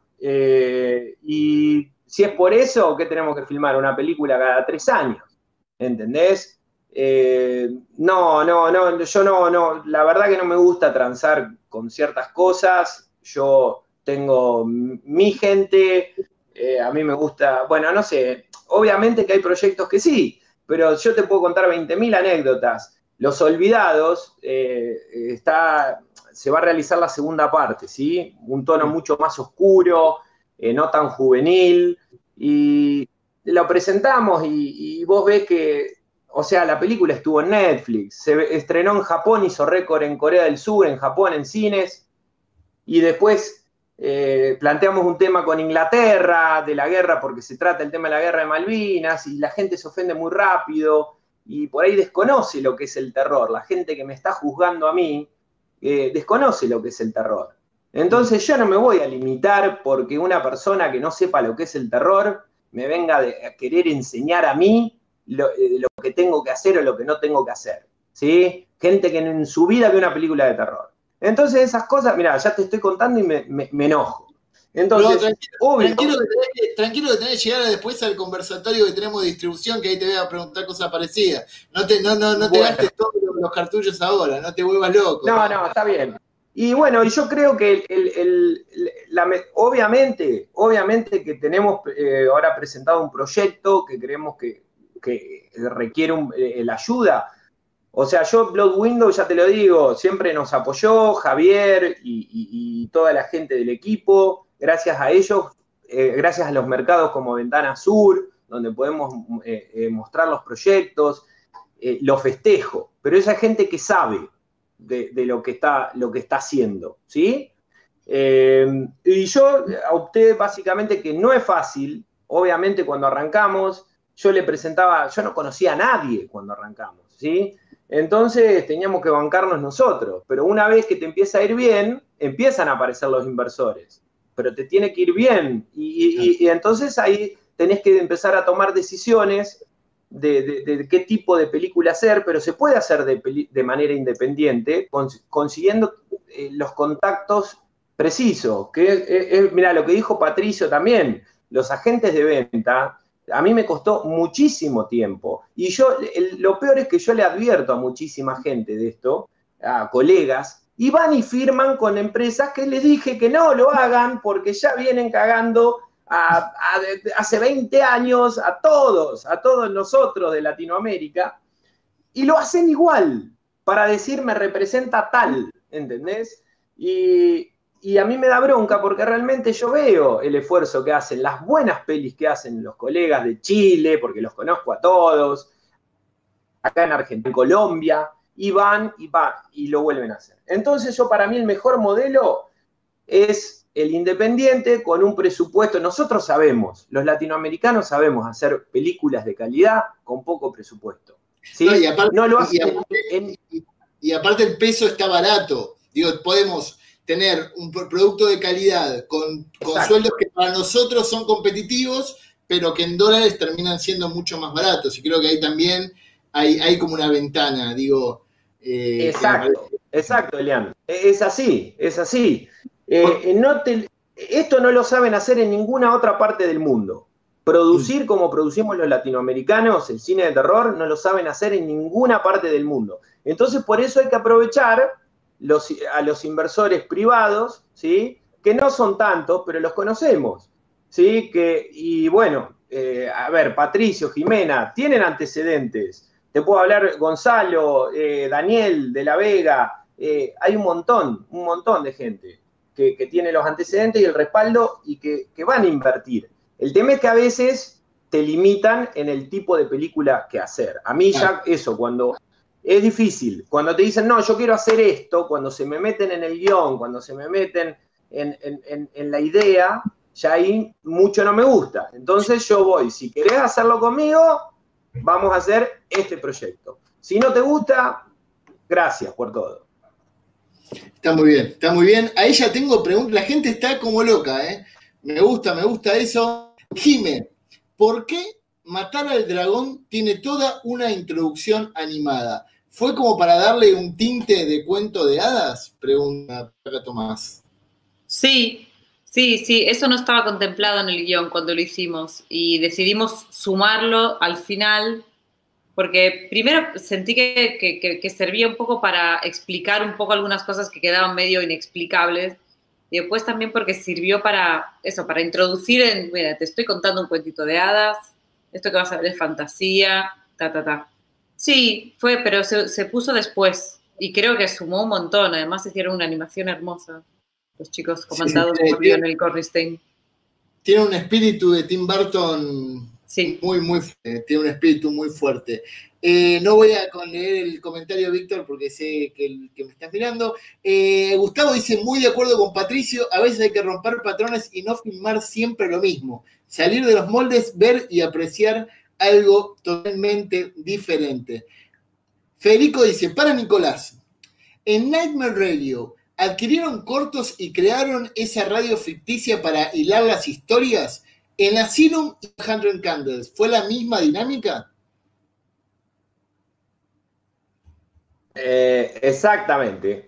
Y si es por eso, ¿qué tenemos que filmar? Una película cada 3 años, ¿entendés? No, yo no, la verdad que no me gusta transar con ciertas cosas. Yo tengo mi gente, a mí me gusta, bueno, no sé, obviamente que hay proyectos que sí, pero yo te puedo contar 20.000 anécdotas. Los Olvidados, se va a realizar la segunda parte, ¿sí? Un tono mucho más oscuro, no tan juvenil, y lo presentamos y vos ves que, o sea, la película estuvo en Netflix, se estrenó en Japón, hizo récord en Corea del Sur, en Japón, en cines, y después planteamos un tema con Inglaterra, de la guerra, porque se trata el tema de la guerra de Malvinas, y la gente se ofende muy rápido, y por ahí desconoce lo que es el terror. La gente que me está juzgando a mí desconoce lo que es el terror. Entonces yo no me voy a limitar porque una persona que no sepa lo que es el terror me venga a querer enseñar a mí lo que tengo que hacer o lo que no tengo que hacer, ¿sí? Gente que en su vida ve una película de terror. Entonces esas cosas, mira, ya te estoy contando y me enojo. Entonces, tranquilo que tenés que llegar después al conversatorio que tenemos de distribución, que ahí te voy a preguntar cosas parecidas. No te gastes todos los cartuchos ahora, no te vuelvas loco. No, está bien. Y bueno, yo creo que obviamente que tenemos ahora presentado un proyecto que creemos que requiere la ayuda. O sea, yo Blood Window, ya te lo digo, siempre nos apoyó Javier y toda la gente del equipo. Gracias a ellos, gracias a los mercados como Ventana Sur, donde podemos mostrar los proyectos, lo festejo. Pero esa gente que sabe de lo que está haciendo, ¿sí? Y yo opté básicamente que no es fácil. Obviamente cuando arrancamos, yo no conocía a nadie cuando arrancamos, ¿sí? Entonces teníamos que bancarnos nosotros, pero una vez que te empieza a ir bien, empiezan a aparecer los inversores, pero te tiene que ir bien, y entonces ahí tenés que empezar a tomar decisiones de qué tipo de película hacer, pero se puede hacer de manera independiente, consiguiendo los contactos precisos, mira, lo que dijo Patricio también, los agentes de venta A mí me costó muchísimo tiempo. Y lo peor es que yo le advierto a muchísima gente de esto, a colegas, y van y firman con empresas que les dije que no lo hagan porque ya vienen cagando hace 20 años a todos nosotros de Latinoamérica, y lo hacen igual, para decir me representa tal, ¿entendés? Y a mí me da bronca porque realmente yo veo el esfuerzo que hacen, las buenas pelis que hacen los colegas de Chile, porque los conozco a todos, acá en Argentina, en Colombia, y van y lo vuelven a hacer. Entonces para mí el mejor modelo es el independiente con un presupuesto. Nosotros sabemos, los latinoamericanos sabemos hacer películas de calidad con poco presupuesto. ¿Sí? No, y aparte, no lo hacen y aparte el peso está barato. Digo, podemos tener un producto de calidad con sueldos que para nosotros son competitivos, pero que en dólares terminan siendo mucho más baratos. Y creo que ahí también hay como una ventana, digo. Exacto, Elian. Es así. Esto no lo saben hacer en ninguna otra parte del mundo. Producir como producimos los latinoamericanos, el cine de terror, no lo saben hacer en ninguna parte del mundo. Entonces, por eso hay que aprovechar a los inversores privados, ¿sí? Que no son tantos, pero los conocemos, ¿sí? Y bueno, a ver, Patricio, Jimena, tienen antecedentes. Te puedo hablar Gonzalo, Daniel de la Vega, hay un montón de gente que tiene los antecedentes y el respaldo y que van a invertir. El tema es que a veces te limitan en el tipo de película que hacer. A mí ya eso, cuando es difícil, cuando te dicen, no, yo quiero hacer esto, cuando se me meten en el guión, cuando se me meten en la idea, ya ahí mucho no me gusta. Entonces yo voy, si querés hacerlo conmigo, vamos a hacer este proyecto. Si no te gusta, gracias por todo. Está muy bien. Ahí ya tengo preguntas, la gente está como loca, ¿eh? Me gusta eso. Jime, ¿por qué Matar al Dragón tiene toda una introducción animada? ¿Fue como para darle un tinte de cuento de hadas? Pregunta Tomás. Sí, eso no estaba contemplado en el guión cuando lo hicimos y decidimos sumarlo al final porque primero sentí que servía un poco para explicar un poco algunas cosas que quedaban medio inexplicables y después también porque sirvió para introducir mira, te estoy contando un cuentito de hadas, esto que vas a ver es fantasía, Sí, pero se puso después y creo que sumó un montón, además hicieron una animación hermosa, los chicos comandados por Lionel Cornistein. Tiene un espíritu de Tim Burton muy fuerte, tiene un espíritu muy fuerte. No voy a leer el comentario de Víctor porque sé que me estás mirando. Gustavo dice, muy de acuerdo con Patricio, a veces hay que romper patrones y no filmar siempre lo mismo. Salir de los moldes, ver y apreciar algo totalmente diferente. Federico dice, para Nicolás, en Nightmare Radio, ¿adquirieron cortos y crearon esa radio ficticia para hilar las historias? En Asylum y 100 Candles, ¿fue la misma dinámica? Exactamente.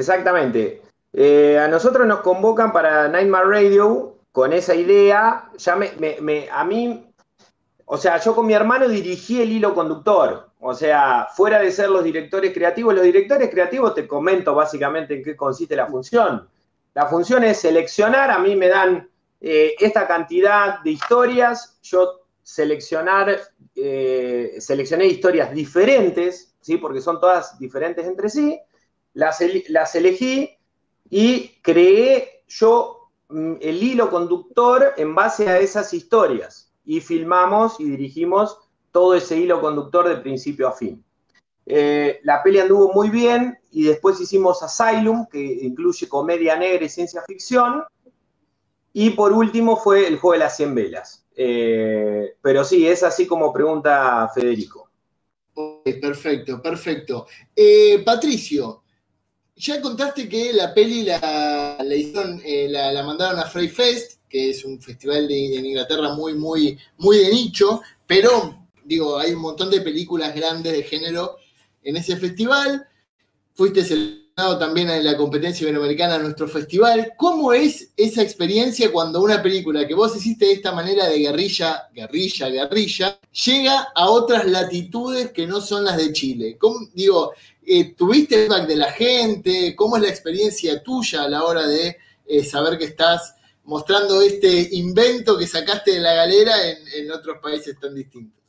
A nosotros nos convocan para Nightmare Radio con esa idea. A mí, o sea, yo con mi hermano dirigí el hilo conductor. O sea, fuera de ser los directores creativos te comento básicamente en qué consiste la función. La función es seleccionar, a mí me dan esta cantidad de historias, yo seleccioné historias diferentes, ¿sí? Porque son todas diferentes entre sí, las elegí y creé yo el hilo conductor en base a esas historias y filmamos y dirigimos todo ese hilo conductor de principio a fin. La peli anduvo muy bien y después hicimos Asylum, que incluye comedia negra y ciencia ficción, y por último fue El juego de las 100 velas. Pero sí, es así como pregunta Federico. Perfecto. Patricio, ya contaste que la peli la mandaron a Fright Fest, que es un festival en Inglaterra muy de nicho, pero digo, hay un montón de películas grandes de género en ese festival. Fuiste seleccionado también en la competencia iberoamericana de nuestro festival. ¿Cómo es esa experiencia cuando una película que vos hiciste de esta manera de guerrilla, llega a otras latitudes que no son las de Chile? ¿Tuviste feedback de la gente? ¿Cómo es la experiencia tuya a la hora de saber que estás mostrando este invento que sacaste de la galera en otros países tan distintos?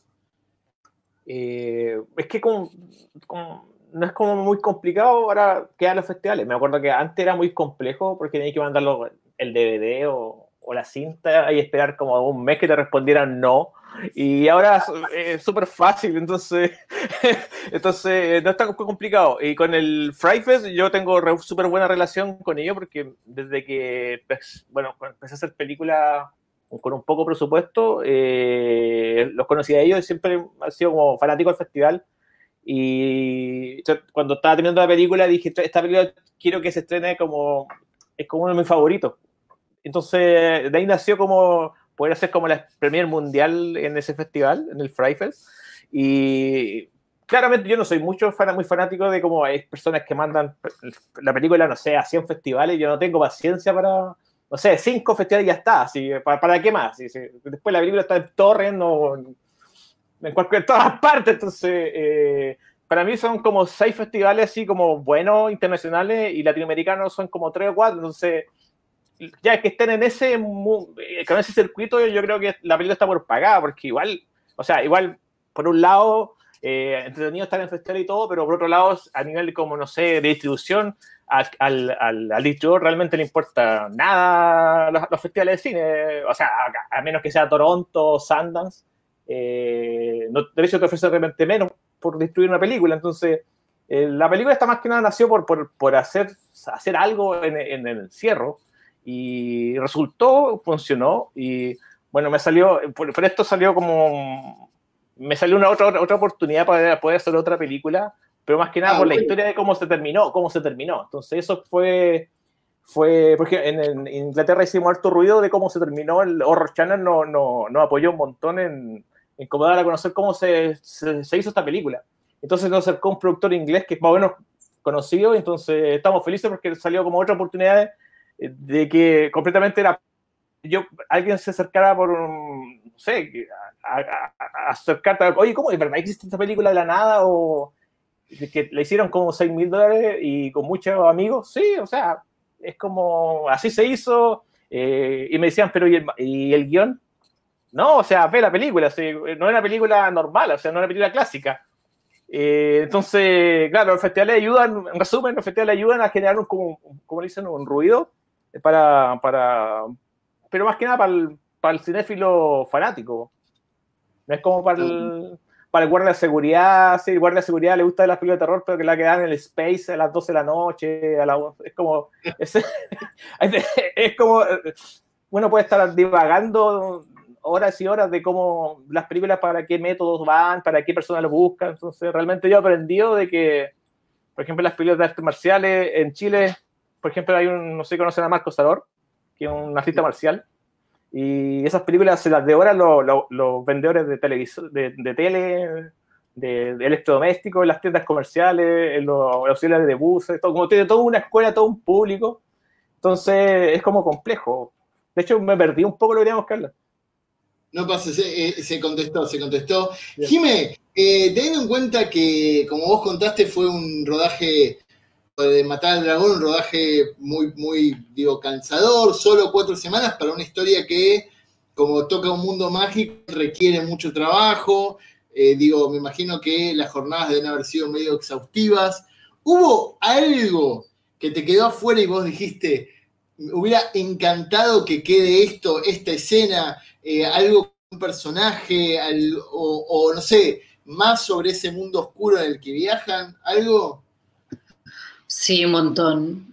Es que no es como muy complicado ahora quedar los festivales. Me acuerdo que antes era muy complejo porque tenías que mandarlo el DVD o la cinta y esperar como un mes que te respondieran no. Y ahora es súper fácil, entonces no es tan complicado. Y con el Fright Fest yo tengo súper buena relación con ellos porque desde que empecé a hacer películas con un poco presupuesto, los conocí a ellos y siempre han sido como fanáticos del festival. Y cuando estaba terminando la película dije, esta película quiero que se estrene es como uno de mis favoritos. Entonces de ahí nació como poder hacer como la premier mundial en ese festival, en el Fright Fest. Y claramente yo no soy muy fanático de cómo hay personas que mandan la película, no sé, a 100 festivales. Yo no tengo paciencia para, no sé, 5 festivales y ya está. ¿Sí? ¿Para qué más? ¿Sí? Después la película está en torrent o en todas partes. Entonces, para mí son como 6 festivales así como buenos, internacionales, y latinoamericanos son como 3 o 4. Entonces, ya que estén con ese circuito, yo creo que la película está por pagada, porque igual, por un lado, entretenido estar en el festival y todo, pero por otro lado, a nivel como, no sé, de distribución, al distribuidor realmente le importa nada los festivales de cine. O sea, a menos que sea Toronto, Sundance, de hecho te ofrece realmente menos por distribuir una película. Entonces, la película está más que nada nació por hacer algo en el encierro, y resultó, funcionó, y bueno, por esto salió me salió una otra oportunidad para poder hacer otra película, pero más que nada por la historia de cómo se terminó. Entonces eso fue porque en Inglaterra hicimos harto ruido de cómo se terminó. El Horror Channel nos apoyó un montón en cómo dar a conocer cómo se hizo esta película. Entonces nos acercó un productor inglés que es más o menos conocido, y entonces estamos felices porque salió como otra oportunidad de que completamente alguien se acercara no sé, a acercarte, oye, ¿cómo? ¿De verdad existe esta película de la nada? O que le hicieron como $6,000 y con muchos amigos. Sí, o sea, es como, así se hizo. Y me decían, pero ¿y el guión? No, o sea, ve la película, sí, no es una película normal, o sea, no es una película clásica. Entonces, claro, los festivales ayudan, en resumen, los festivales ayudan a generar como dicen, un ruido pero más que nada para el cinéfilo fanático. No es como para el guardia de seguridad. Sí, el guardia de seguridad le gusta las películas de terror, pero que la quedan en el Space a las 12 de la noche, es como es como uno puede estar divagando horas y horas de cómo las películas, para qué métodos van, para qué personas lo buscan. Entonces realmente yo he aprendido de que, por ejemplo, las películas de artes marciales en Chile, por ejemplo, no sé si conocen a Marco Saror, que es un artista marcial, y esas películas se las devoran los vendedores de televisor, de tele, de electrodomésticos, en las tiendas comerciales, en los auxiliares de buses, como tiene toda una escuela, todo un público. Entonces es como complejo. De hecho, me perdí un poco lo que quería buscarla. No pasa, se contestó. Bien. Jimé, teniendo en cuenta que, como vos contaste, fue un rodaje de Matar al Dragón, un rodaje muy, muy, cansador, solo 4 semanas para una historia que, como toca un mundo mágico, requiere mucho trabajo. Me imagino que las jornadas deben haber sido medio exhaustivas. ¿Hubo algo que te quedó afuera y vos dijiste, me hubiera encantado que quede esta escena, algo, un personaje, o no sé, más sobre ese mundo oscuro en el que viajan? ¿Algo? Sí, un montón.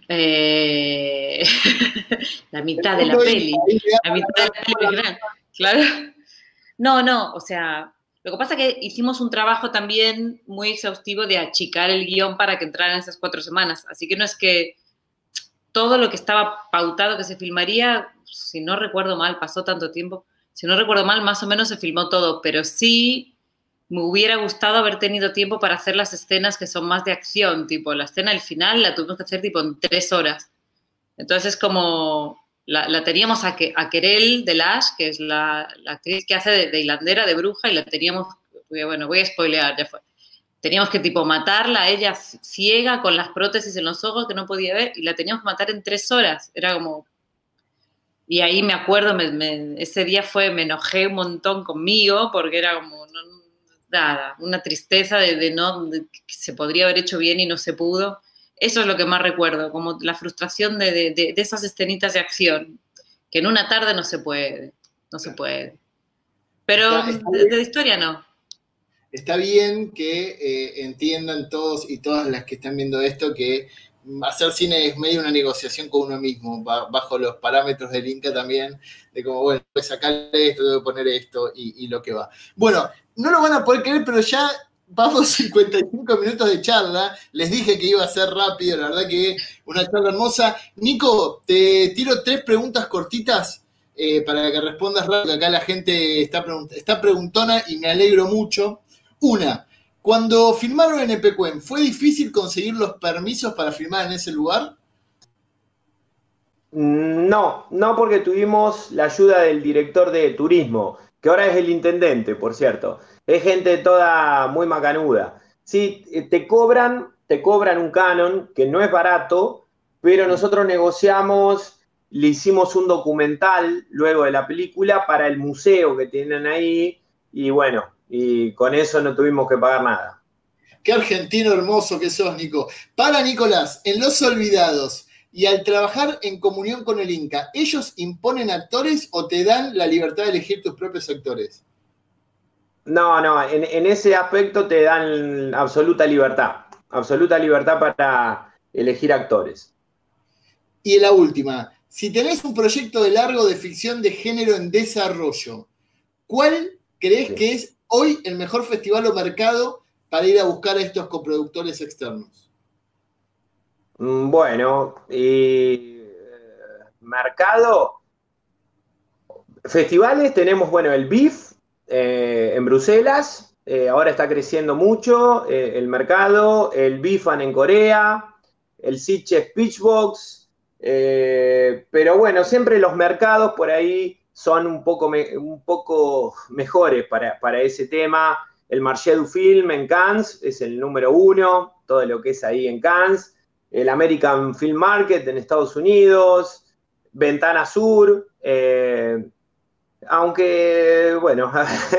La mitad de la peli. La mitad de la peli, claro. No, o sea, lo que pasa es que hicimos un trabajo también muy exhaustivo de achicar el guión para que entrara en esas 4 semanas. Así que no es que todo lo que estaba pautado que se filmaría, si no recuerdo mal, pasó tanto tiempo, si no recuerdo mal, más o menos se filmó todo, pero sí me hubiera gustado haber tenido tiempo para hacer las escenas que son más de acción, tipo la escena del final la tuvimos que hacer tipo en 3 horas. Entonces como la teníamos a Querelle de Lash, que es la actriz que hace de hilandera, de bruja, y la teníamos, bueno, voy a spoilear, ya fue. Teníamos que tipo matarla a ella ciega con las prótesis en los ojos que no podía ver y la teníamos que matar en 3 horas. Era como... Y ahí me acuerdo, ese día me enojé un montón conmigo porque era como, nada, una tristeza de que se podría haber hecho bien y no se pudo. Eso es lo que más recuerdo, como la frustración de esas escenitas de acción, que en una tarde no se puede. Pero de historia no. Está bien que entiendan todos y todas las que están viendo esto que hacer cine es medio una negociación con uno mismo, bajo los parámetros del Inca también, de como, bueno, voy a sacar esto, debo poner esto y lo que va. Bueno, no lo van a poder creer, pero ya vamos 55 minutos de charla. Les dije que iba a ser rápido, la verdad que una charla hermosa. Nico, te tiro 3 preguntas cortitas para que respondas rápido. Acá la gente está preguntona y me alegro mucho. Una, cuando filmaron en Epecuén, ¿fue difícil conseguir los permisos para filmar en ese lugar? No porque tuvimos la ayuda del director de turismo, que ahora es el intendente, por cierto. Es gente toda muy macanuda. Sí, te cobran un canon, que no es barato, pero nosotros negociamos, le hicimos un documental luego de la película para el museo que tienen ahí, y bueno, y con eso no tuvimos que pagar nada. Qué argentino hermoso que sos, Nico. Para Nicolás, en Los Olvidados y al trabajar en comunión con el Inca, ¿ellos imponen actores o te dan la libertad de elegir tus propios actores? No, en ese aspecto te dan absoluta libertad para elegir actores. Y la última, si tenés un proyecto de largo de ficción de género en desarrollo, ¿cuál crees que es hoy el mejor festival o mercado para ir a buscar a estos coproductores externos? Bueno, mercado, festivales tenemos, bueno, el BIF en Bruselas, ahora está creciendo mucho el mercado, el BIFAN en Corea, el Sitges Pitchbox, pero bueno, siempre los mercados por ahí son un poco mejores para ese tema. El Marché du Film en Cannes es el número 1, todo lo que es ahí en Cannes. El American Film Market en Estados Unidos, Ventana Sur, aunque, bueno,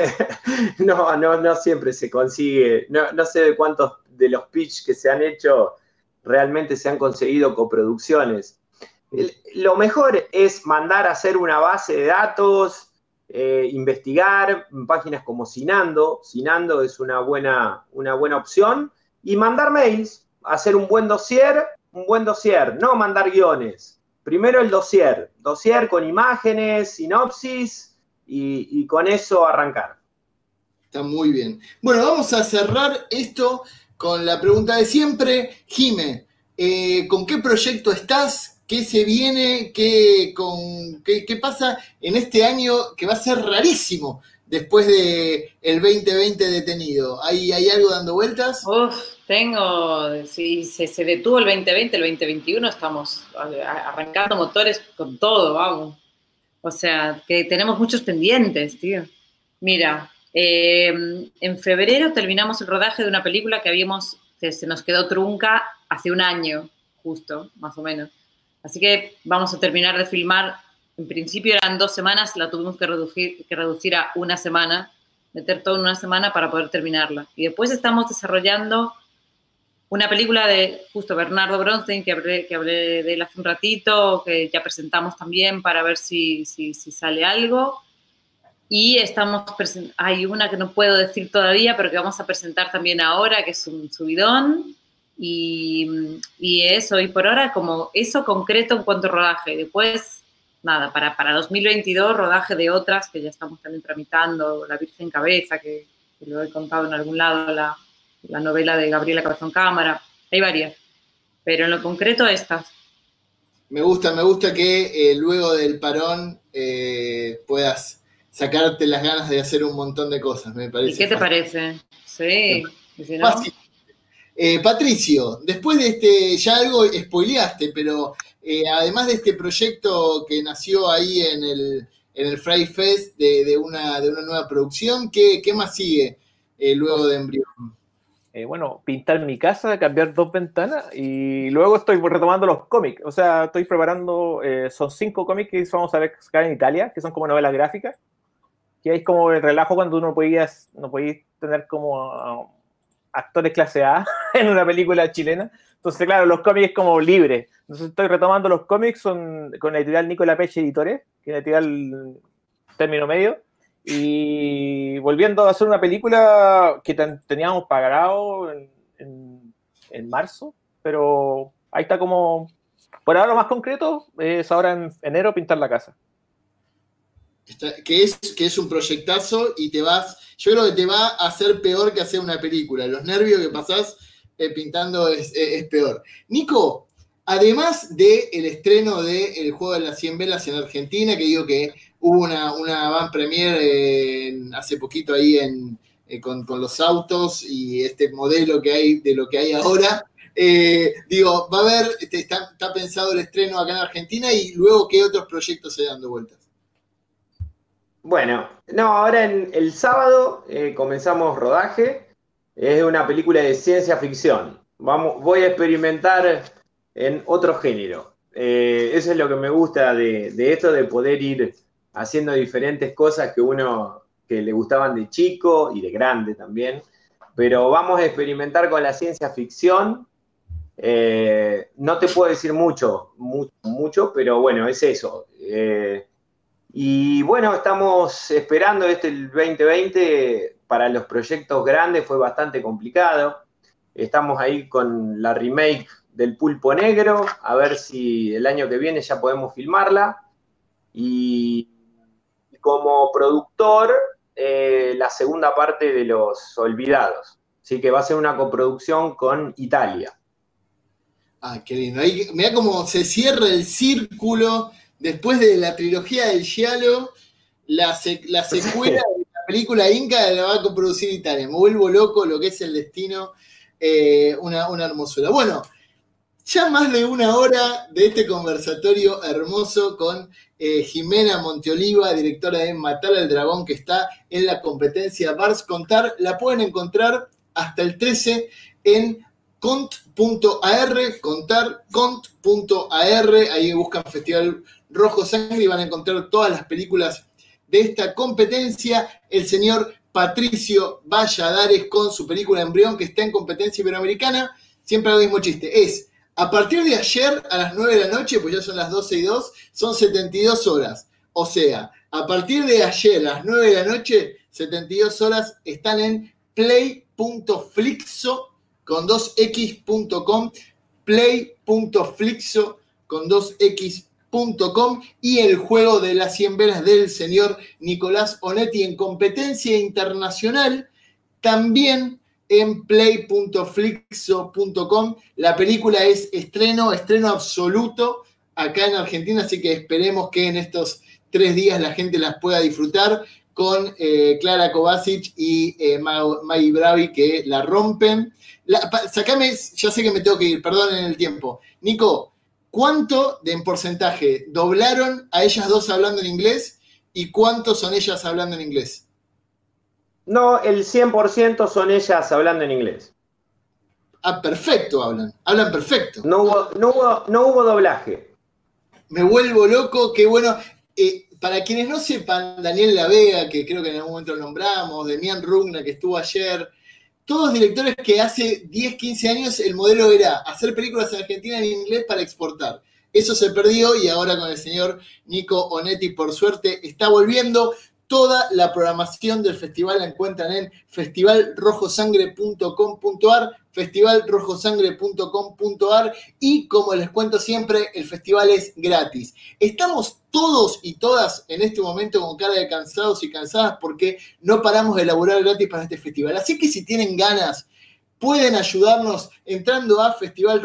no siempre se consigue, no sé de cuántos de los pitch que se han hecho realmente se han conseguido coproducciones. Lo mejor es mandar a hacer una base de datos, investigar en páginas como Cinando es una buena opción, y mandar mails, hacer un buen dossier, no mandar guiones. Primero el dossier con imágenes, sinopsis, y con eso arrancar. Está muy bien. Bueno, vamos a cerrar esto con la pregunta de siempre. Jime, ¿con qué proyecto estás? ¿Qué se viene? ¿Qué pasa en este año que va a ser rarísimo después del 2020 detenido? ¿Hay algo dando vueltas? Si se detuvo el 2020, el 2021 estamos arrancando motores con todo, vamos. O sea, que tenemos muchos pendientes, tío. Mira, en febrero terminamos el rodaje de una película que se nos quedó trunca hace un año, justo, más o menos. Así que vamos a terminar de filmar. En principio eran 2 semanas, la tuvimos que reducir a 1 semana, meter todo en 1 semana para poder terminarla. Y después estamos desarrollando una película de justo Bernardo Bronstein, que hablé de él hace un ratito, que ya presentamos también para ver si sale algo. Y hay una que no puedo decir todavía, pero que vamos a presentar también ahora, que es un subidón. Y eso, y por ahora como eso concreto en cuanto a rodaje. Después, nada, para 2022, rodaje de otras que ya estamos también tramitando, La Virgen Cabeza, que lo he contado en algún lado, la novela de Gabriela Cabezón Cámara, hay varias, pero en lo concreto estas. Me gusta que luego del parón puedas sacarte las ganas de hacer un montón de cosas, me parece. ¿Y qué te parece? Sí. Si no... Fácil. Patricio, después de ya algo spoileaste, pero además de este proyecto que nació ahí en el Fry Fest de una nueva producción, ¿qué más sigue luego de Embrión? Bueno, pintar mi casa, cambiar 2 ventanas y luego estoy retomando los cómics. O sea, estoy preparando, son 5 cómics que vamos a sacar en Italia, que son como novelas gráficas, que hay como el relajo cuando no podías tener como actores clase A en una película chilena. Entonces, claro, los cómics como libres. Entonces estoy retomando los cómics con la editorial Nicola Peche Editores, que es una editorial término medio, y volviendo a hacer una película que teníamos pagado en marzo, pero ahí está como, por ahora lo más concreto es ahora en enero pintar la casa. Que es un proyectazo y yo creo que te va a hacer peor que hacer una película. Los nervios que pasás pintando es peor. Nico, además del estreno de El Juego de las 100 Velas en Argentina, que digo que hubo una van premier hace poquito ahí con los autos y este modelo que hay de lo que hay ahora, va a haber, está pensado el estreno acá en Argentina y luego qué otros proyectos se dan de vueltas. Bueno, ahora el sábado comenzamos rodaje. Es una película de ciencia ficción. Voy a experimentar en otro género. Eso es lo que me gusta de esto, de poder ir haciendo diferentes cosas que le gustaban de chico y de grande también. Pero vamos a experimentar con la ciencia ficción. No te puedo decir mucho, pero bueno, es eso. Y bueno, estamos esperando el 2020 para los proyectos grandes, fue bastante complicado. Estamos ahí con la remake del Pulpo Negro, a ver si el año que viene ya podemos filmarla. Y como productor, la segunda parte de Los Olvidados. Así que va a ser una coproducción con Italia. Ah, qué lindo. Mirá cómo se cierra el círculo. Después de la trilogía del Giallo, la secuela de la película Inca la va a coproducir Italia. Me vuelvo loco lo que es el destino, una hermosura. Bueno, ya más de una hora de este conversatorio hermoso con Jimena Monteoliva, directora de Matar al Dragón, que está en la competencia Bars Contar. La pueden encontrar hasta el 13 en cont.ar, contar, cont.ar, ahí buscan Festival Rojo Sangre y van a encontrar todas las películas de esta competencia. El señor Patricio Valladares con su película Embrión, que está en competencia iberoamericana. Siempre hago el mismo chiste. Es a partir de ayer a las 9 de la noche, pues ya son las 12:02, son 72 horas. O sea, a partir de ayer a las 9 de la noche, 72 horas están en play.flixo con 2x.com, play.flixo con 2x.com y el juego de las 100 velas del señor Nicolás Onetti en competencia internacional, también en play.flixo.com. La película es estreno absoluto acá en Argentina, así que esperemos que en estos 3 días la gente las pueda disfrutar con Clara Kovacic y Maggie Bravi, que la rompen. Sacame, ya sé que me tengo que ir, perdonen el tiempo. Nico, ¿cuánto en porcentaje doblaron a ellas dos hablando en inglés y cuántos son ellas hablando en inglés? No, el 100% son ellas hablando en inglés. Ah, perfecto hablan perfecto. No hubo doblaje. Me vuelvo loco, qué bueno. Para quienes no sepan, Daniel La Vega, que creo que en algún momento lo nombramos, Demián Rugna, que estuvo ayer, todos directores que hace 10, 15 años el modelo era hacer películas en Argentina en inglés para exportar. Eso se perdió y ahora con el señor Nico Onetti, por suerte, está volviendo. Toda la programación del festival la encuentran en festivalrojosangre.com.ar, festivalrojosangre.com.ar y como les cuento siempre, el festival es gratis. Estamos todos y todas en este momento con cara de cansados y cansadas porque no paramos de elaborar gratis para este festival. Así que si tienen ganas pueden ayudarnos entrando a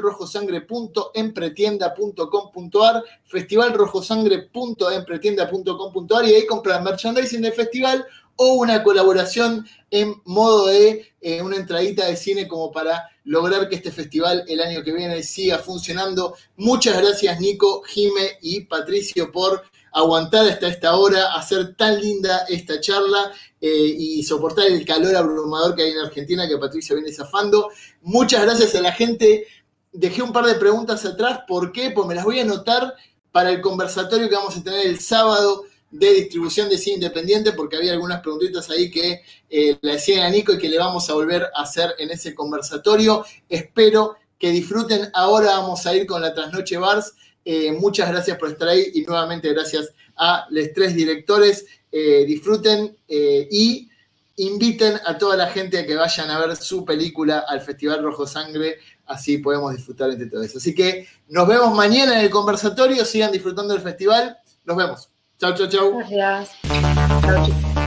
festivalrojosangre.empretienda.com.ar, festivalrojosangre.empretienda.com.ar, y ahí compran merchandising del festival o una colaboración en modo de una entradita de cine como para lograr que este festival el año que viene siga funcionando. Muchas gracias Nico, Jime y Patricio por aguantar hasta esta hora, hacer tan linda esta charla y soportar el calor abrumador que hay en Argentina, que Patricio viene zafando. Muchas gracias a la gente. Dejé un par de preguntas atrás. ¿Por qué? Pues me las voy a anotar para el conversatorio que vamos a tener el sábado de distribución de cine independiente, porque había algunas preguntitas ahí que le hacían a Nico y que le vamos a volver a hacer en ese conversatorio. Espero que disfruten. Ahora vamos a ir con la Trasnoche Bars. Muchas gracias por estar ahí y nuevamente gracias a los 3 directores. Disfruten y inviten a toda la gente a que vayan a ver su película al Festival Rojo Sangre, así podemos disfrutar entre todo eso. Así que nos vemos mañana en el conversatorio, sigan disfrutando del festival, nos vemos. Chau, chau, chau. Gracias. Chau, chau.